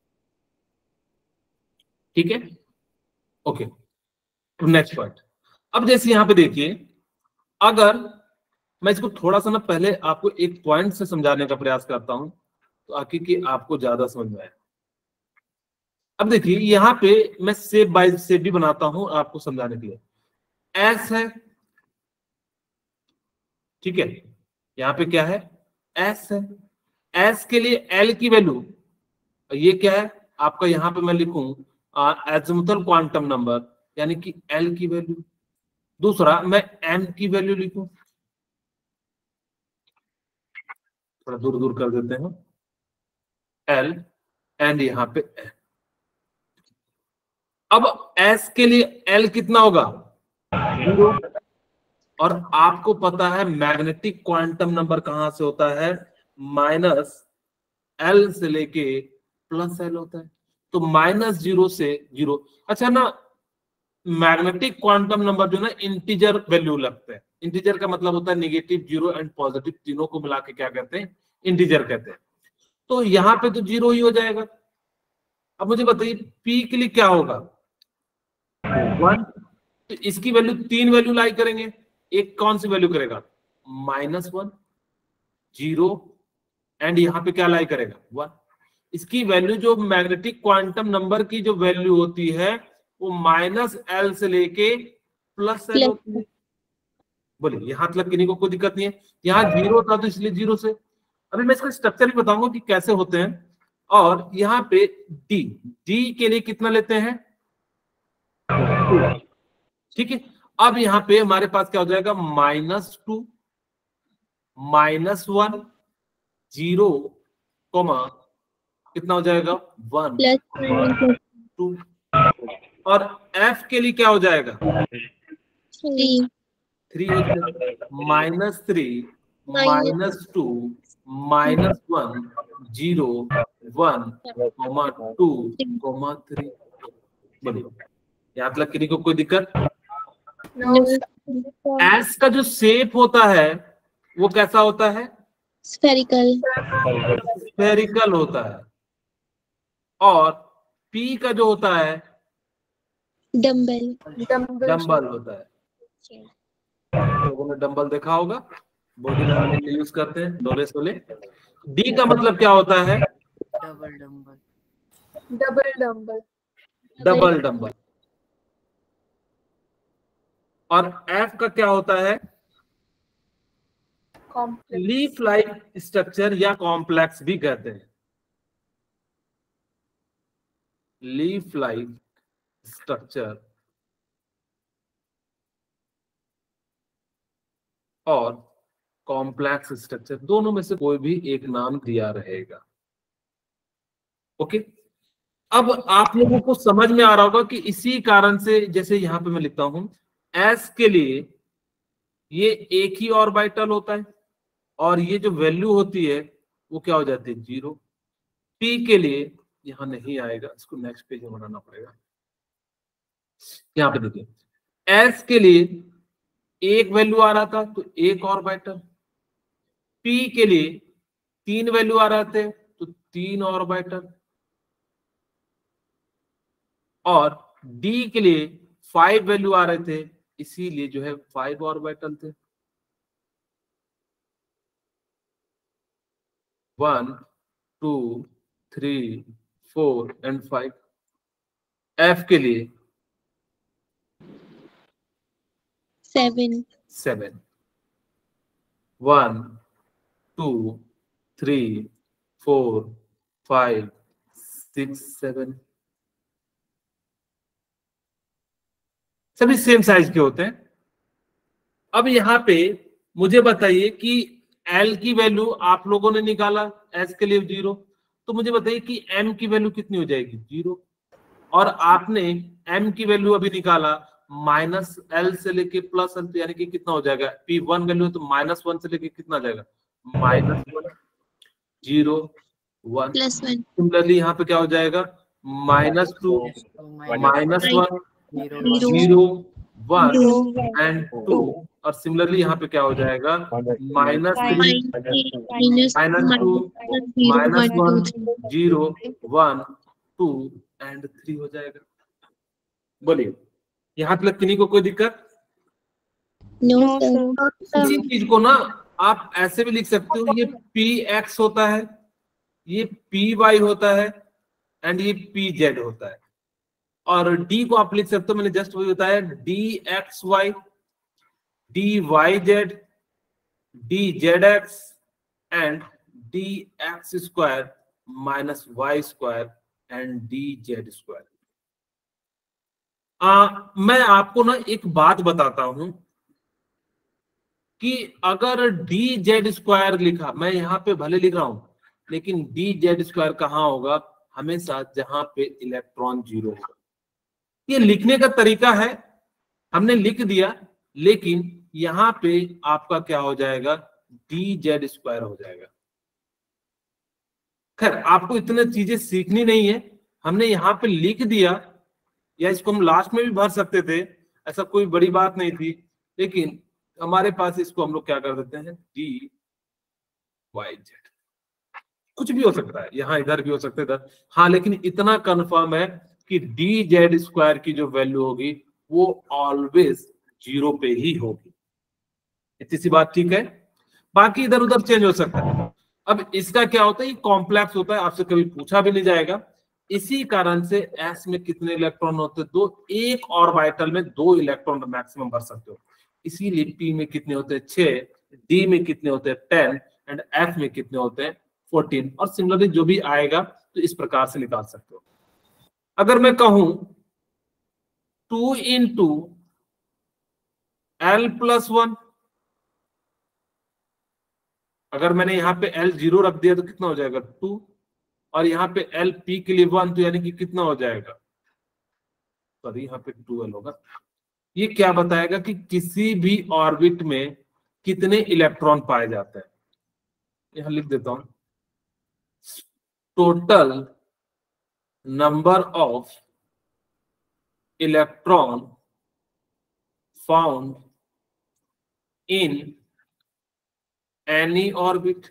ठीक है ओके। नेक्स्ट पॉइंट, अब जैसे यहां पे देखिए, अगर मैं इसको थोड़ा सा ना पहले आपको एक पॉइंट से समझाने का प्रयास करता हूं तो आखिर कि आपको ज्यादा समझ में आए। अब देखिए यहाँ पे मैं शेप बाय शेप भी बनाता हूं आपको समझाने के लिए। S है, ठीक है, यहाँ पे क्या है S है, S के लिए L की वैल्यू ये क्या है आपका, यहाँ पे मैं लिखूं एजीमुथल क्वांटम नंबर यानी कि L की वैल्यू। दूसरा मैं M की वैल्यू लिखूं, थोड़ा दूर दूर कर देते हैं, L एंड यहाँ पे N। अब S के लिए L कितना होगा 0, और आपको पता है मैग्नेटिक क्वांटम नंबर कहां से होता है, -L से लेके +L होता है, तो -0 से 0। अच्छा ना, मैग्नेटिक क्वांटम नंबर जो ना इंटीजर वैल्यू लगते हैं। इंटीजर का मतलब होता है नेगेटिव, 0 एंड पॉजिटिव, तीनों को मिला के क्या कहते हैं, इंटीजर कहते हैं। तो यहाँ पे तो 0 ही हो जाएगा। अब मुझे बताइए P के लिए क्या होगा 1, तो इसकी वैल्यू 3 वैल्यू लाई करेंगे। एक कौन सी वैल्यू करेगा -1, 0 एंड यहाँ पे क्या लाई करेगा 1। इसकी वैल्यू जो मैग्नेटिक क्वांटम नंबर की जो वैल्यू होती है वो -L से लेके +L होती है। बोलिए यहां तक किन्हीं को कोई दिक्कत नहीं है? यहाँ 0 था तो इसलिए 0 से। अभी मैं इसका स्ट्रक्चर भी बताऊंगा कि कैसे होते हैं। और यहाँ पे डी के लिए कितना लेते हैं 2, ठीक है। अब यहाँ पे हमारे पास क्या हो जाएगा -2, -1, 0, कितना हो जाएगा 1, +1 2। और F के लिए क्या हो जाएगा 3 3 हो जाएगा, -3, -2, -1, 0, 1, 2, 3। बोलिए यहाँ तक किसी को कोई दिक्कत? एस का जो शेप होता है वो कैसा होता है, स्फेरिकल स्फेरिकल होता है। और पी का जो होता है डंबल होता है। लोगों ने डंबल देखा होगा, बॉडी बनाने के लिए यूज करते हैं, डोले सोले। डी का मतलब क्या होता है डबल डंबल। Double dumbbell. और एफ का क्या होता है लीफ लाइक स्ट्रक्चर या कॉम्प्लेक्स भी कहते हैं। लीफ लाइक स्ट्रक्चर और कॉम्प्लेक्स स्ट्रक्चर, दोनों में से कोई भी एक नाम दिया रहेगा। ओके, अब आप लोगों को समझ में आ रहा होगा कि इसी कारण से, जैसे यहां पे मैं लिखता हूं एस के लिए ये एक ही ऑर्बिटल होता है और ये जो वैल्यू होती है वो क्या हो जाती है 0। पी के लिए यहां नहीं आएगा, इसको नेक्स्ट पेज में बनाना पड़ेगा। यहां पे देखिए एस के लिए एक वैल्यू आ रहा था तो एक ऑर्बिटल, पी के लिए 3 वैल्यू आ रहे थे तो 3 ऑर्बिटल, और डी के लिए 5 वैल्यू आ रहे थे इसीलिए जो है 5 ऑर्बिटल थे। 1, 2, 3, 4 एंड 5। एफ के लिए 7। 1, 2, 3, 4, 5, 6, 7 सभी सेम साइज के होते हैं। अब यहां पे मुझे बताइए कि L की वैल्यू आप लोगों ने निकाला, S के लिए 0, तो मुझे बताइए कि M की वैल्यू कितनी हो जाएगी 0। और आपने M की वैल्यू अभी निकाला -L से लेके +L, तो यानी कि कितना हो जाएगा, P1 वैल्यू तो -1 से लेके कितना जाएगा -1, 0, 1। सिमिलरली यहाँ पे क्या हो जाएगा -2, -1, 0, 1 एंड 2। और सिमिलरली यहाँ पे क्या हो जाएगा -3, -2, -1, 0, 1, 2 एंड 3 हो जाएगा। बोलिए यहाँ तक किन्हीं को कोई दिक्कत? No sir. इसी चीज को ना आप ऐसे भी लिख सकते हो, ये px होता है, ये py होता है एंड ये pz होता है। और d को आप लिख सकते हो, मैंने जस्ट वही बताया, dxy, dyz, dzx and dx square minus y square and dz square. मैं आपको ना एक बात बताता हूं, कि अगर डी जेड स्क्वायर लिखा, मैं यहाँ पे भले लिख रहा हूं लेकिन डी जेड स्क्वायर कहाँ होगा, हमेशा जहां पे इलेक्ट्रॉन जीरो होगा। ये लिखने का तरीका है, हमने लिख दिया, लेकिन यहाँ पे आपका क्या हो जाएगा, डी जेड स्क्वायर हो जाएगा। खैर आपको इतने चीजें सीखनी नहीं है, हमने यहाँ पे लिख दिया, या इसको हम लास्ट में भी भर सकते थे, ऐसा कोई बड़ी बात नहीं थी, लेकिन हमारे पास इसको हम लोग क्या कर देते हैं, डी वाई जेड, कुछ भी हो सकता है, यहाँ इधर भी हो सकता है इधर, हाँ लेकिन इतना कंफर्म है कि डी जेड स्क्वायर की जो वैल्यू होगी वो ऑलवेज जीरो पे ही होगी। इतनी सी बात ठीक है, बाकी इधर उधर चेंज हो सकता है। अब इसका क्या होता है, ये कॉम्प्लेक्स होता है, आपसे कभी पूछा भी नहीं जाएगा। इसी कारण से एस में कितने इलेक्ट्रॉन होते हैं, दो, एक ऑर्बिटल में 2 इलेक्ट्रॉन मैक्सिमम भर सकते हो। इसीलिए पी में कितने होते हैं 6, डी में कितने होते हैं 10 एंड एफ में कितने होते हैं 14, और सिमिलरली जो भी आएगा तो इस प्रकार से निकाल सकते हो। अगर मैं कहूं 2 इंटू एल प्लस 1, अगर मैंने यहाँ पे एल 0 रख दिया तो कितना हो जाएगा 2, और यहाँ पे एल पी के लिए 1, तो यानी कि कितना हो जाएगा, सॉरी यहाँ पे 2l होगा। ये क्या बताएगा कि किसी भी ऑर्बिट में कितने इलेक्ट्रॉन पाए जाते हैं। यहां लिख देता हूं, total number of electron found in any orbit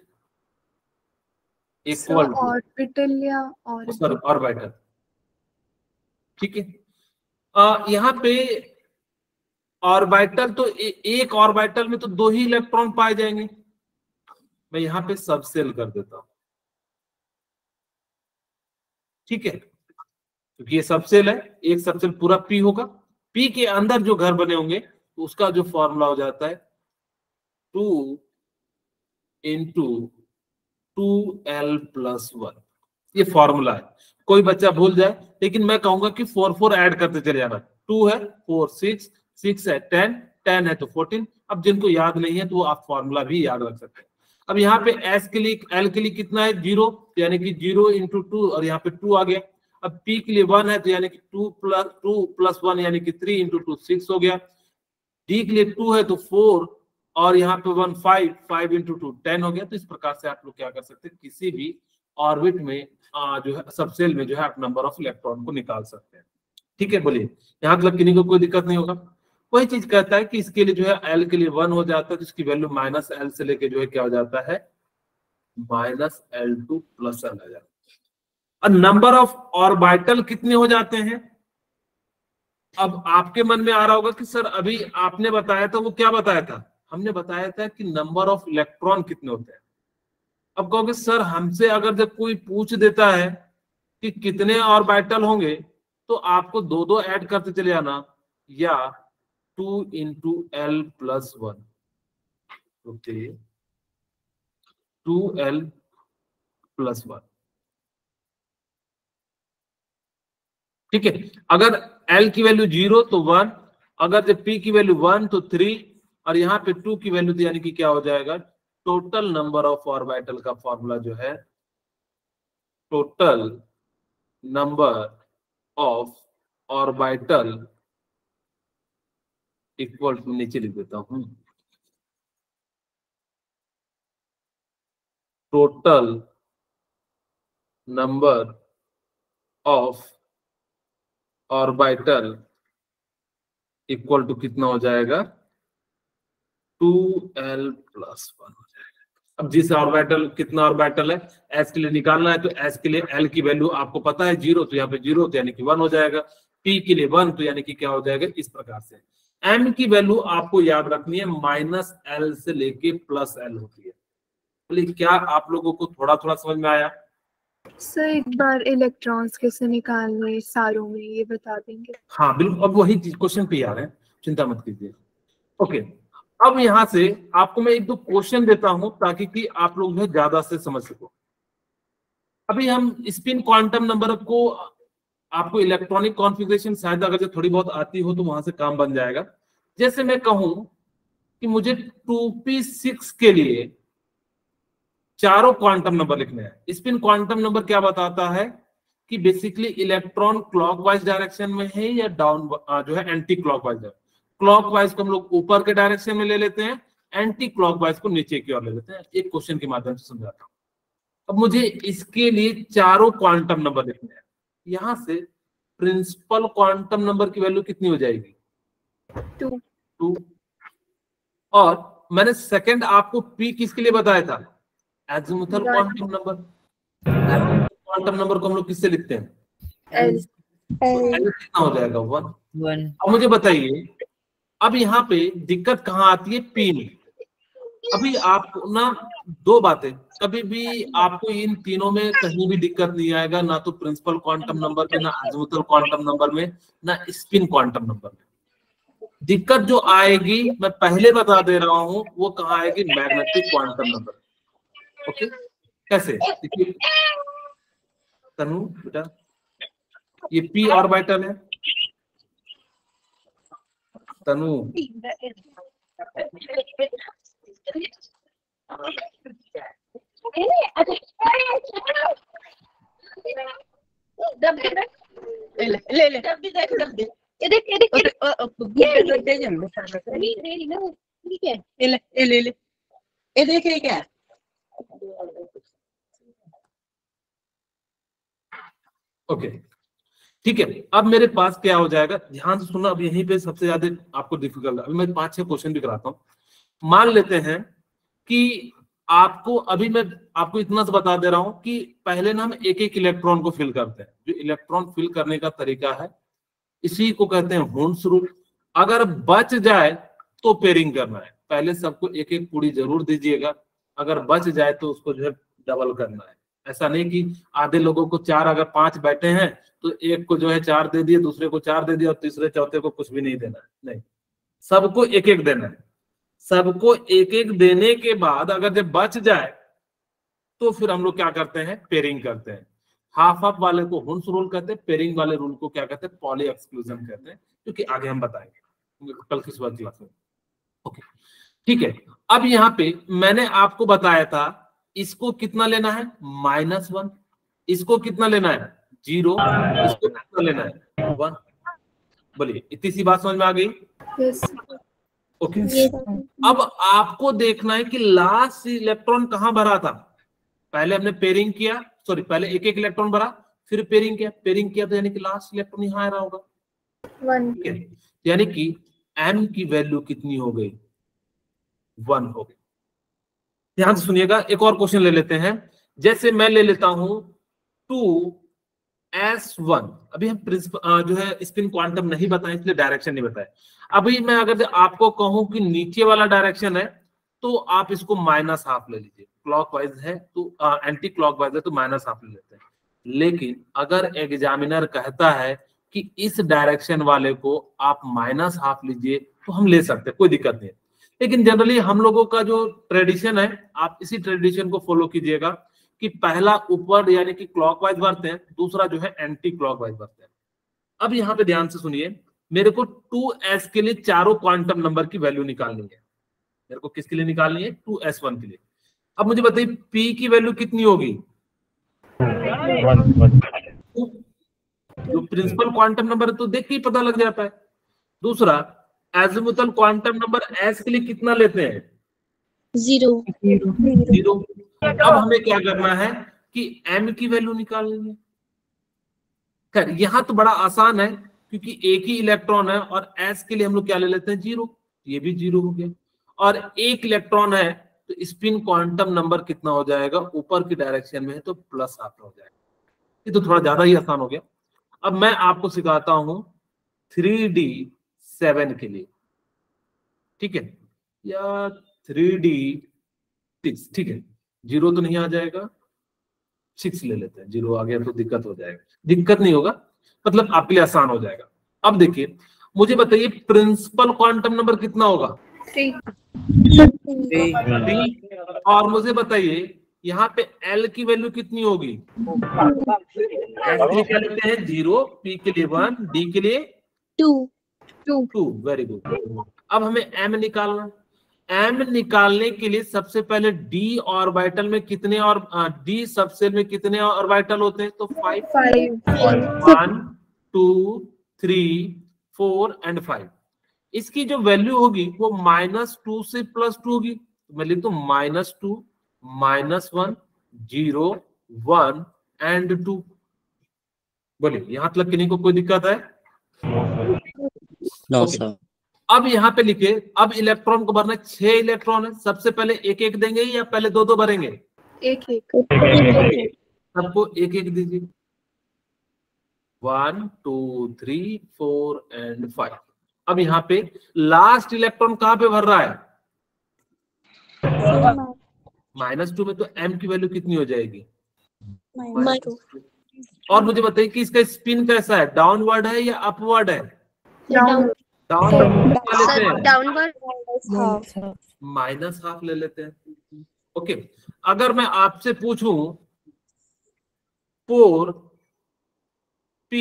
equal to orbital या ऑर्बिटल, ठीक है। यहाँ पे ऑर्बिटल तो एक ऑर्बिटल में तो 2 ही इलेक्ट्रॉन पाए जाएंगे, मैं यहाँ पे सबसेल कर देता हूं, ठीक है, क्योंकि ये सबसेल है, एक सबसेल पूरा पी होगा, पी के अंदर जो घर बने होंगे तो उसका जो फॉर्मूला हो जाता है 2 इंटू 2l प्लस 1, ये फॉर्मूला है। कोई बच्चा भूल जाए, लेकिन मैं कहूंगा कि 4 ऐड करते चले जाना, 2 है 4, 6 है 10 है तो 14। अब जिनको याद नहीं है तो वो आप फॉर्मूला भी याद रख सकते हैं। अब यहाँ पे एस के लिए, एल के लिए कितना है 0, यानी कि 0 इंटू 2, और यहाँ पे 2 आ गया। अब पी के लिए 1 है तो यानी कि 2 प्लस 1 यानी कि 3 इंटू 2 6 हो गया। डी के लिए 2 है तो 4, और यहाँ पे 1 5 इंटू 2 10 हो गया। तो इस प्रकार से आप लोग क्या कर सकते हैं, किसी भी ऑर्बिट में जो है सबसेल में जो है आप नंबर ऑफ इलेक्ट्रॉन को निकाल सकते हैं, ठीक है। बोलिए यहाँ तक किन्हीं को कोई दिक्कत नहीं होगा। वही चीज कहता है कि इसके लिए जो है एल के लिए 1 हो जाता है, तो इसकी वैल्यू माइनस एल से लेके जो है क्या हो जाता है, माइनस L2 प्लस एल आ जाता है। और नंबर ऑफ ऑर्बिटल कितने हो जाते हैं। अब आपके मन में आ रहा होगा कि सर अभी आपने बताया था, वो क्या बताया था, हमने बताया था कि नंबर ऑफ इलेक्ट्रॉन कितने होते हैं। अब कहोगे सर हमसे अगर जब कोई पूछ देता है कि कितने ऑर्बिटल होंगे तो आपको 2 ऐड करते चले जाना, या 2 into L plus 1, okay 2l plus 1, ठीक है। अगर l की वैल्यू 0 तो 1, अगर जब p की वैल्यू 1 तो 3, और यहाँ पे 2 की वैल्यू तो यानी कि क्या हो जाएगा, टोटल नंबर ऑफ ऑर्बिटल का फॉर्मूला जो है, total number of orbital equal to, नीचे लिख देता हूं, total number of orbital equal to कितना हो जाएगा, 2l प्लस 1 हो जाएगा। अब जिस ऑर्बिटल, कितना ऑर्बिटल है s के लिए निकालना है, तो s के लिए l की वैल्यू आपको पता है 0, तो यहाँ पे 0 तो यानी कि 1 हो जाएगा। p के लिए 1 तो यानी कि क्या हो जाएगा, इस प्रकार से। m की वैल्यू आपको याद रखनी है, माइनस l से लेके प्लस l होती है। बोलिए क्या आप लोगों को थोड़ा थोड़ा समझ में आया। सर एक बार इलेक्ट्रॉन्स कैसे निकालने सारों में ये बता देंगे। हाँ बिल्कुल, अब वही क्वेश्चन पे आ रहे हैं, चिंता मत कीजिए। ओके, अब यहाँ से आपको मैं 1-2 क्वेश्चन देता हूं ताकि कि आप लोग जो ज्यादा से समझ सको। अभी हम स्पिन क्वांटम नंबर को, आपको इलेक्ट्रॉनिक कॉन्फ़िगरेशन शायद अगर जो थोड़ी बहुत आती हो तो वहां से काम बन जाएगा। जैसे मैं कहूं कि मुझे 2p6 के लिए चारों क्वांटम नंबर लिखने हैं। स्पिन क्वांटम नंबर क्या बताता है कि बेसिकली इलेक्ट्रॉन क्लॉकवाइज डायरेक्शन में है या डाउन जो है एंटी क्लॉकवाइज है। क्लॉकवाइज को हम लोग ऊपर के डायरेक्शन में ले लेते हैं, एंटी क्लॉकवाइज को नीचे की ओर ले लेते हैं। एक क्वेश्चन के माध्यम से समझाता हूं। अब मुझे इसके लिए चारों क्वांटम नंबर लिखने हैं। यहां से प्रिंसिपल क्वांटम नंबर की वैल्यू कितनी हो जाएगी? 2। और मैंने सेकंड आपको पी किसके लिए बताया था? Azimuthal quantum number. Quantum number को हम लोग किससे लिखते हैं? L। L कितना हो जाएगा? 1। 1 अब मुझे बताइए, अब यहाँ पे दिक्कत कहाँ आती है? पी में। अभी आप ना दो बातें, कभी भी आपको इन तीनों में कहीं भी दिक्कत नहीं आएगा, ना तो प्रिंसिपल क्वांटम नंबर में, ना अज़ीमुथल क्वांटम नंबर में, ना स्पिन क्वांटम नंबर में। दिक्कत जो आएगी मैं पहले बता दे रहा हूं, वो कहाँ आएगी? Magnetic quantum number. ओके, कैसे? देखिए तनु बेटा, ये पी ऑर्बिटल है। तनु ओके, ठीक है। अब मेरे पास क्या हो जाएगा, ध्यान से सुनना। अब यहीं पे सबसे ज्यादा आपको डिफिकल्ट है। अभी मैं 5-6 क्वेश्चन भी कराता हूं। मान लेते हैं कि आपको, अभी मैं आपको इतना सा बता दे रहा हूं कि पहले ना हम एक एक इलेक्ट्रॉन को फिल करते हैं। जो इलेक्ट्रॉन फिल करने का तरीका है, इसी को कहते हैं हुंस रूल। अगर बच जाए तो पेयरिंग करना है। पहले सबको एक एक पूरी जरूर दीजिएगा, अगर बच जाए तो उसको जो है डबल करना है। ऐसा नहीं कि आधे लोगों को 4, अगर 5 बैठे हैं तो एक को जो है 4 दे दिए, दूसरे को 4 दे दिया और तीसरे चौथे को कुछ भी नहीं देना है। नहीं, सबको एक एक देना है। सबको एक एक देने के बाद अगर जब बच जाए तो फिर हम लोग क्या करते हैं? पेयरिंग करते हैं। हाफ हाफ वाले को हुंस रूल कहते हैं, पेयरिंग वाले रूल को क्या कहते हैं? पॉली एक्सक्लूजन कहते हैं, क्योंकि आगे हम बताएंगे कल की सुबह क्लास में। ओके, ठीक है। अब यहाँ पे मैंने आपको बताया था, इसको कितना लेना है? -1। इसको कितना लेना है? 0। इसको कितना लेना है? 1। बोलिए, इतनी सी बात समझ में आ गई? Yes। ओके। अब आपको देखना है कि लास्ट इलेक्ट्रॉन कहां भरा था। पहले हमने पेयरिंग किया, सॉरी पहले एक एक इलेक्ट्रॉन भरा, फिर पेयरिंग किया तो यानी कि लास्ट इलेक्ट्रॉन यहां आ रहा होगा 1। यानी कि m की वैल्यू कितनी हो गई? 1 हो गई। ध्यान से सुनिएगा, एक और क्वेश्चन ले लेते हैं। जैसे मैं ले लेता हूं 2s1। अभी हम प्रिंसिपल जो है स्पिन क्वांटम नहीं बताएं, इसलिए डायरेक्शन नहीं बताए। अभी मैं अगर आपको कहूं कि नीचे वाला डायरेक्शन है तो आप इसको -½ ले लीजिए। क्लॉकवाइज है तो एंटी क्लॉकवाइज है तो -½ ले लेते हैं। लेकिन अगर एग्जामिनर कहता है कि इस डायरेक्शन वाले को आप -½ लीजिए तो हम ले सकते हैं, कोई दिक्कत नहीं है। लेकिन जनरली हम लोगों का जो ट्रेडिशन है, आप इसी ट्रेडिशन को फॉलो कीजिएगा कि पहला ऊपर यानी कि क्लॉकवाइज बढ़ते हैं, दूसरा जो है एंटी क्लॉकवाइज बढ़ते हैं। अब यहाँ पे ध्यान से सुनिए, मेरे को 2s के लिए चारों क्वांटम नंबर की वैल्यू निकालनी है। मेरे को किसके लिए निकालनी है? 2s1 के लिए। अब मुझे बताइए p की वैल्यू कितनी होगी? 1। जो प्रिंसिपल क्वांटम नंबर है तो देख के ही पता लग जाता है। दूसरा, एजिमुथल क्वांटम नंबर s के लिए कितना लेते हैं? 0। अब हमें क्या करना है कि m की वैल्यू निकालनी है। खैर यहां तो बड़ा आसान है, क्योंकि एक ही इलेक्ट्रॉन है और s के लिए हम लोग क्या ले लेते हैं? 0। ये भी 0 हो गया। और एक इलेक्ट्रॉन है तो स्पिन क्वांटम नंबर कितना हो जाएगा? ऊपर की डायरेक्शन में है तो +8 हो जाएगा। ये तो थोड़ा ज्यादा ही आसान हो गया। अब मैं आपको सिखाता हूं 3d7 के लिए, ठीक है, या 3d6, ठीक है। 0 तो नहीं आ जाएगा, 6 ले लेते हैं। 0 आ गया तो दिक्कत हो जाएगा। दिक्कत नहीं होगा, मतलब आपके लिए आसान हो जाएगा। अब देखिए, मुझे बताइए प्रिंसिपल क्वांटम नंबर कितना होगा? 3। और मुझे बताइए यहाँ पे L की वैल्यू कितनी होगी? S क्या लेते हैं? 0, P के लिए 1, D के लिए 2। 2। Very good. अब हमें M निकालना। एम निकालने के लिए सबसे पहले डी ऑर्बिटल में कितने, और डी सबसेल में कितने ऑर्बिटल होते हैं? तो 5, 1 2 3 4 एंड 5। इसकी जो वैल्यू होगी वो -2 से +2 होगी। तो मैं लिख दूं -2 -1 0 1 एंड 2। बोलिए यहां तक किन्हीं को कोई दिक्कत है? No Okay. सर। अब यहाँ पे लिखे, अब इलेक्ट्रॉन को भरना 6 इलेक्ट्रॉन है। सबसे पहले एक एक देंगे या पहले दो दो भरेंगे? एक एक। सबको एक एक दीजिए। 1 2 3 4 एंड 5। अब यहाँ पे लास्ट इलेक्ट्रॉन कहाँ पे भर रहा है? -2 में। तो m की वैल्यू कितनी हो जाएगी? -2। और मुझे बताइए कि इसका स्पिन कैसा है, डाउनवर्ड है या अपवर्ड है? डाउन। डाउनवर्ड डाउनवर्ड -½ ले लेते हैं। ओके, अगर मैं आपसे पूछूं 4p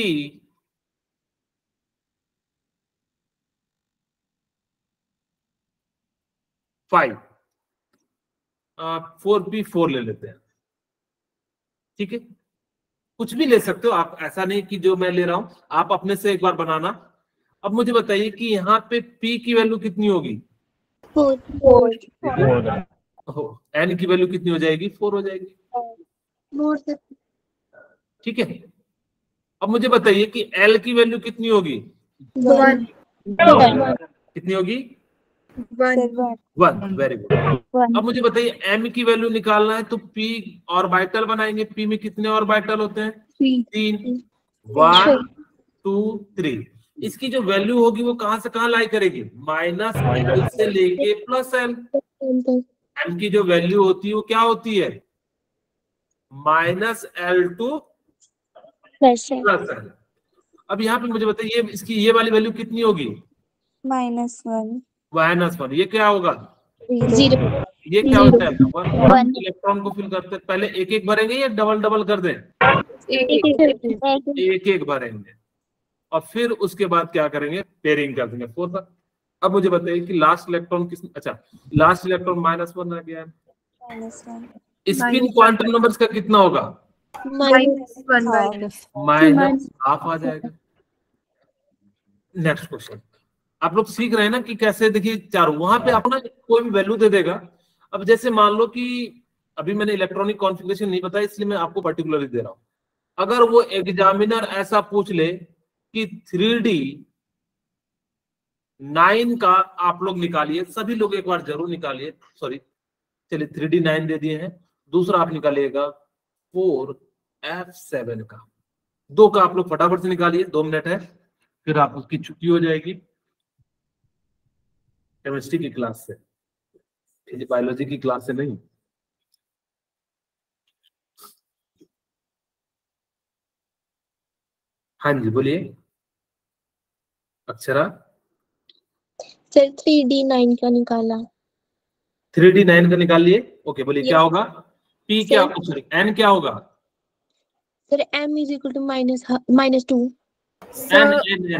5, 4p4 ले लेते हैं, ठीक है? कुछ भी ले सकते हो आप, ऐसा नहीं कि जो मैं ले रहा हूं, आप अपने से एक बार बनाना। अब मुझे बताइए कि यहाँ पे p की वैल्यू कितनी होगी? 4 n की वैल्यू कितनी हो जाएगी? 4 हो जाएगी, ठीक है? अब मुझे बताइए कि l की वैल्यू कितनी होगी? 1 कितनी होगी? 1। 1। Very good. अब मुझे बताइए m की वैल्यू निकालना है, तो p ऑर्बिटल बनाएंगे। p में कितने ऑर्बिटल होते हैं? 3। 1 2 3। इसकी जो वैल्यू होगी वो कहां से कहां लाई करेगी? -l से लेके +l। m की जो वैल्यू होती है वो क्या होती है? -l to +l। अब यहाँ पे मुझे बताइए इसकी ये वाली वैल्यू कितनी होगी? -1। ये क्या होगा? 0 ये क्या होता है? 1 इलेक्ट्रॉन को फिल करते हैं। पहले एक एक भरेंगे या डबल डबल कर दें? एक एक भरेंगे और फिर उसके बाद क्या करेंगे? पेयरिंग कर देंगे 4 तक। अब मुझे बताइए कि लास्ट इलेक्ट्रॉन किस, अच्छा लास्ट इलेक्ट्रॉन -1 आ गया है। स्पिन क्वांटम नंबर्स का कितना होगा? -1 -½ आ जाएगा। Next question. आप लोग सीख रहे हैं ना कि कैसे, देखिए चारों वहां पे अपना कोई भी वैल्यू दे देगा। अब जैसे मान लो कि अभी मैंने इलेक्ट्रॉनिक कॉन्फ़िगरेशन नहीं बताया, इसलिए मैं आपको पर्टिकुलरली दे रहा हूं। अगर वो एग्जामिनर ऐसा पूछ ले कि 3D 9 का आप लोग निकालिए, सभी लोग एक बार जरूर निकालिए। सॉरी, चलिए 3D 9 दे दिए हैं। दूसरा आप निकालिएगा 4F7 का। 2 का आप लोग फटाफट से निकालिए, 2 मिनट है, फिर आप उसकी छुट्टी हो जाएगी केमिस्ट्री की क्लास से, बायोलॉजी की क्लास से नहीं। हाँ जी बोलिए अक्षरा। सर 3D 9 का निकाला। 3D 9 का निकाल लिए। ओके बोलिए क्या होगा? P क्या, सॉरी N क्या होगा? Sir m is equal to -2। N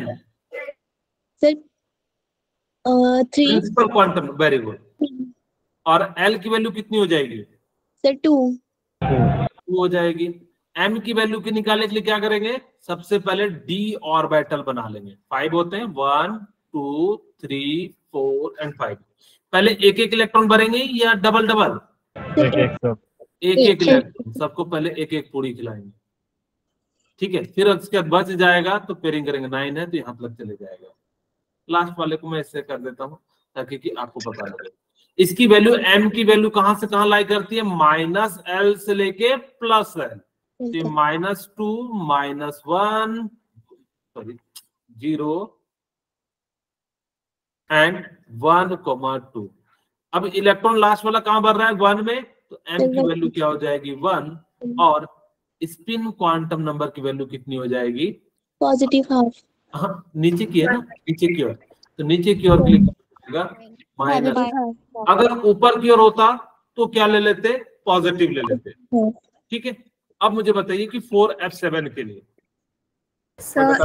sir 3 principal quantum, very good. और L की वैल्यू कितनी हो जाएगी? सर 2 हो जाएगी। M की वैल्यू की निकालने के लिए क्या करेंगे? सबसे पहले D ऑर्बिटल बना लेंगे। 5 होते हैं, 1 2 3 4 एंड 5। पहले एक एक इलेक्ट्रॉन भरेंगे या डबल डबल? एक एक इलेक्ट्रॉन, सबको पहले एक एक पूरी खिलाएंगे, ठीक है? फिर उसके बाद बच जाएगा तो पेयरिंग करेंगे। 9 है तो यहाँ तक चले जाएगा। लास्ट वाले को मैं इससे कर देता हूँ ताकि कि आपको पता लगे। इसकी वैल्यू m की वैल्यू कहां से कहां लाई करती है? -l से लेके +l। -2 -1 sorry 0 and 1,2। अब इलेक्ट्रॉन लास्ट वाला कहां भर रहा है? 1 में, तो m की वैल्यू क्या हो जाएगी? 1। और स्पिन क्वांटम नंबर की वैल्यू कितनी हो जाएगी? +12। हाँ नीचे की है ना, नीचे की ओर, तो नीचे की ओर क्लिक करेगा माइनस। अगर ऊपर की ओर होता तो क्या ले लेते? पॉजिटिव ले लेते, ठीक है? अब मुझे बताइए कि 4F7 के लिए।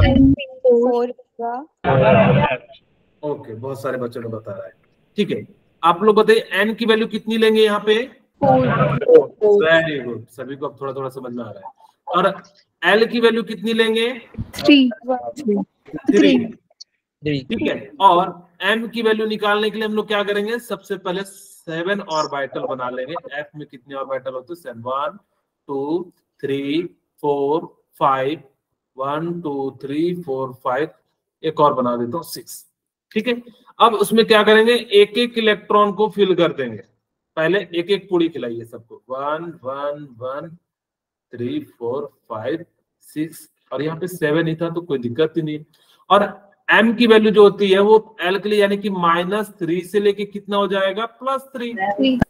ओके बहुत सारे बच्चों ने बताया है, ठीक है? आप लोग बताइए एन की वैल्यू कितनी लेंगे यहाँ पे? 4 वेरी गुड, सभी को अब थोड़ा थोड़ा समझ में आ रहा है। और एल की वैल्यू कितनी लेंगे? 3 3, ठीक है। और एम की वैल्यू निकालने के लिए हम लोग क्या करेंगे? सबसे पहले 7 ऑर्बिटल बना लेंगे। एफ में कितने ऑर्बिटल होते हैं? 1 2 3 4 5, 1 2 3 4 5, एक और बना देता हूँ 6, ठीक है। अब उसमें क्या करेंगे? एक एक इलेक्ट्रॉन को फिल कर देंगे। पहले एक एक पूरी खिलाइए सबको। 1 1 1 3 4 5 6, और यहाँ पे 7 ही था तो कोई दिक्कत ही नहीं। और m की वैल्यू जो होती है वो l के लिए यानी कि -3 से लेके कितना हो जाएगा? +3, -3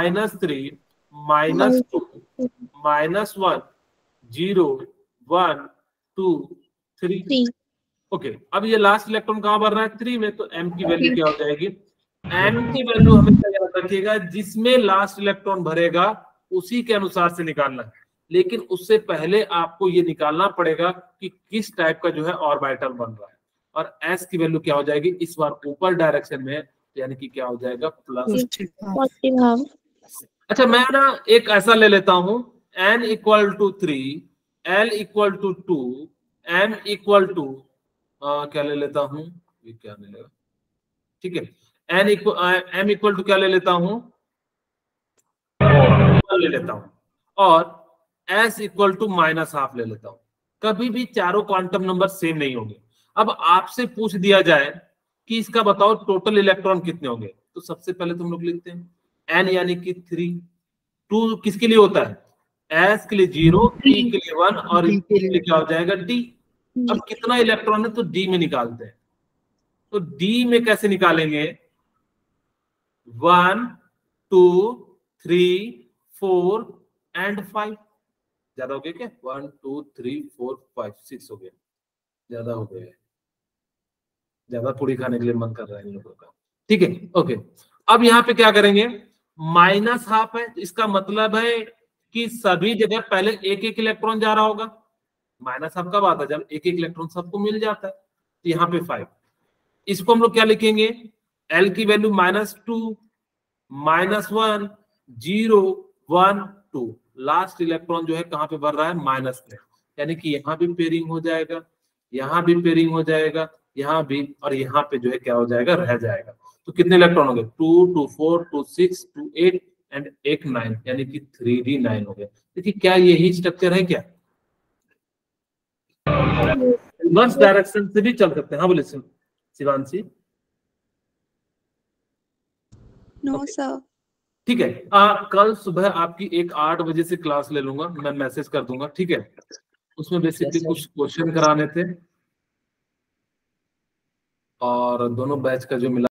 -2 -1 0 1 2 3। ओके, अब ये लास्ट इलेक्ट्रॉन कहाँ भर रहा है? 3 में, तो m की वैल्यू क्या हो जाएगी? m की वैल्यू हमेशा याद रखिएगा, जिसमें लास्ट इलेक्ट्रॉन भरेगा उसी के अनुसार से निकालना है। लेकिन उससे पहले आपको ये निकालना पड़ेगा कि किस टाइप का जो है ऑर्बिटल बन रहा है। और s की वैल्यू क्या हो जाएगी? इस बार ऊपर डायरेक्शन में, यानी कि क्या हो जाएगा? +। अच्छा, मैं ना एक ऐसा ले लेता हूं, n = 3, l = 2, m = क्या ले लेता हूं? ये क्या ले लेगा? ठीक है, m = क्या ले लेता हूं? 1 ले लेता हूं, और s = -½ ले लेता हूं। कभी भी चारों क्वांटम नंबर सेम नहीं होंगे। अब आपसे पूछ दिया जाए कि इसका बताओ टोटल इलेक्ट्रॉन कितने होंगे, तो सबसे पहले तुम लोग लिखते हैं n यानी कि 3, 2 किसके लिए होता है? s के लिए 0, p के लिए 1, और e के लिए क्या हो जाएगा? d। अब कितना इलेक्ट्रॉन है तो d में निकालते हैं। तो d में कैसे निकालेंगे? 1 2 3 4 एंड 5। ज्यादा हो गया क्या? 1 2 3 4 5 6 हो गया, ज्यादा हो गया, ज्यादा पूरी खाने के लिए मन कर रहा है इन लोगों का, ठीक है। ओके, अब यहाँ पे क्या करेंगे? -½ है, इसका मतलब है कि सभी जगह पहले एक एक इलेक्ट्रॉन जा रहा होगा। -½ कब आता है? जब एक एक इलेक्ट्रॉन सबको मिल जाता है। तो यहाँ पे 5, इसको हम लोग क्या लिखेंगे? L की वैल्यू -2 -1 0 1 2, लास्ट इलेक्ट्रॉन जो है कहाँ पे भर रहा है? माइनस में, यानी कि यहाँ भी पेयरिंग हो जाएगा, यहाँ भी पेयरिंग हो जाएगा, यहाँ भी, और यहाँ पे जो है क्या हो जाएगा? रह जाएगा। तो कितने इलेक्ट्रॉन हो गए? 2 2 4 2 6 2 8 एंड 1 9, यानी कि 3d9 हो गया। देखिए क्या यही स्ट्रक्चर है क्या? रिवर्स डायरेक्शन से भी चल सकते हैं। हाँ बोले शिवांशी? No sir. ठीक है, कल सुबह आपकी एक 8 बजे से क्लास ले लूंगा, मैं मैसेज कर दूंगा, ठीक है। उसमें बेसिकली कुछ क्वेश्चन कराने थे, और दोनों बैच का जो मिला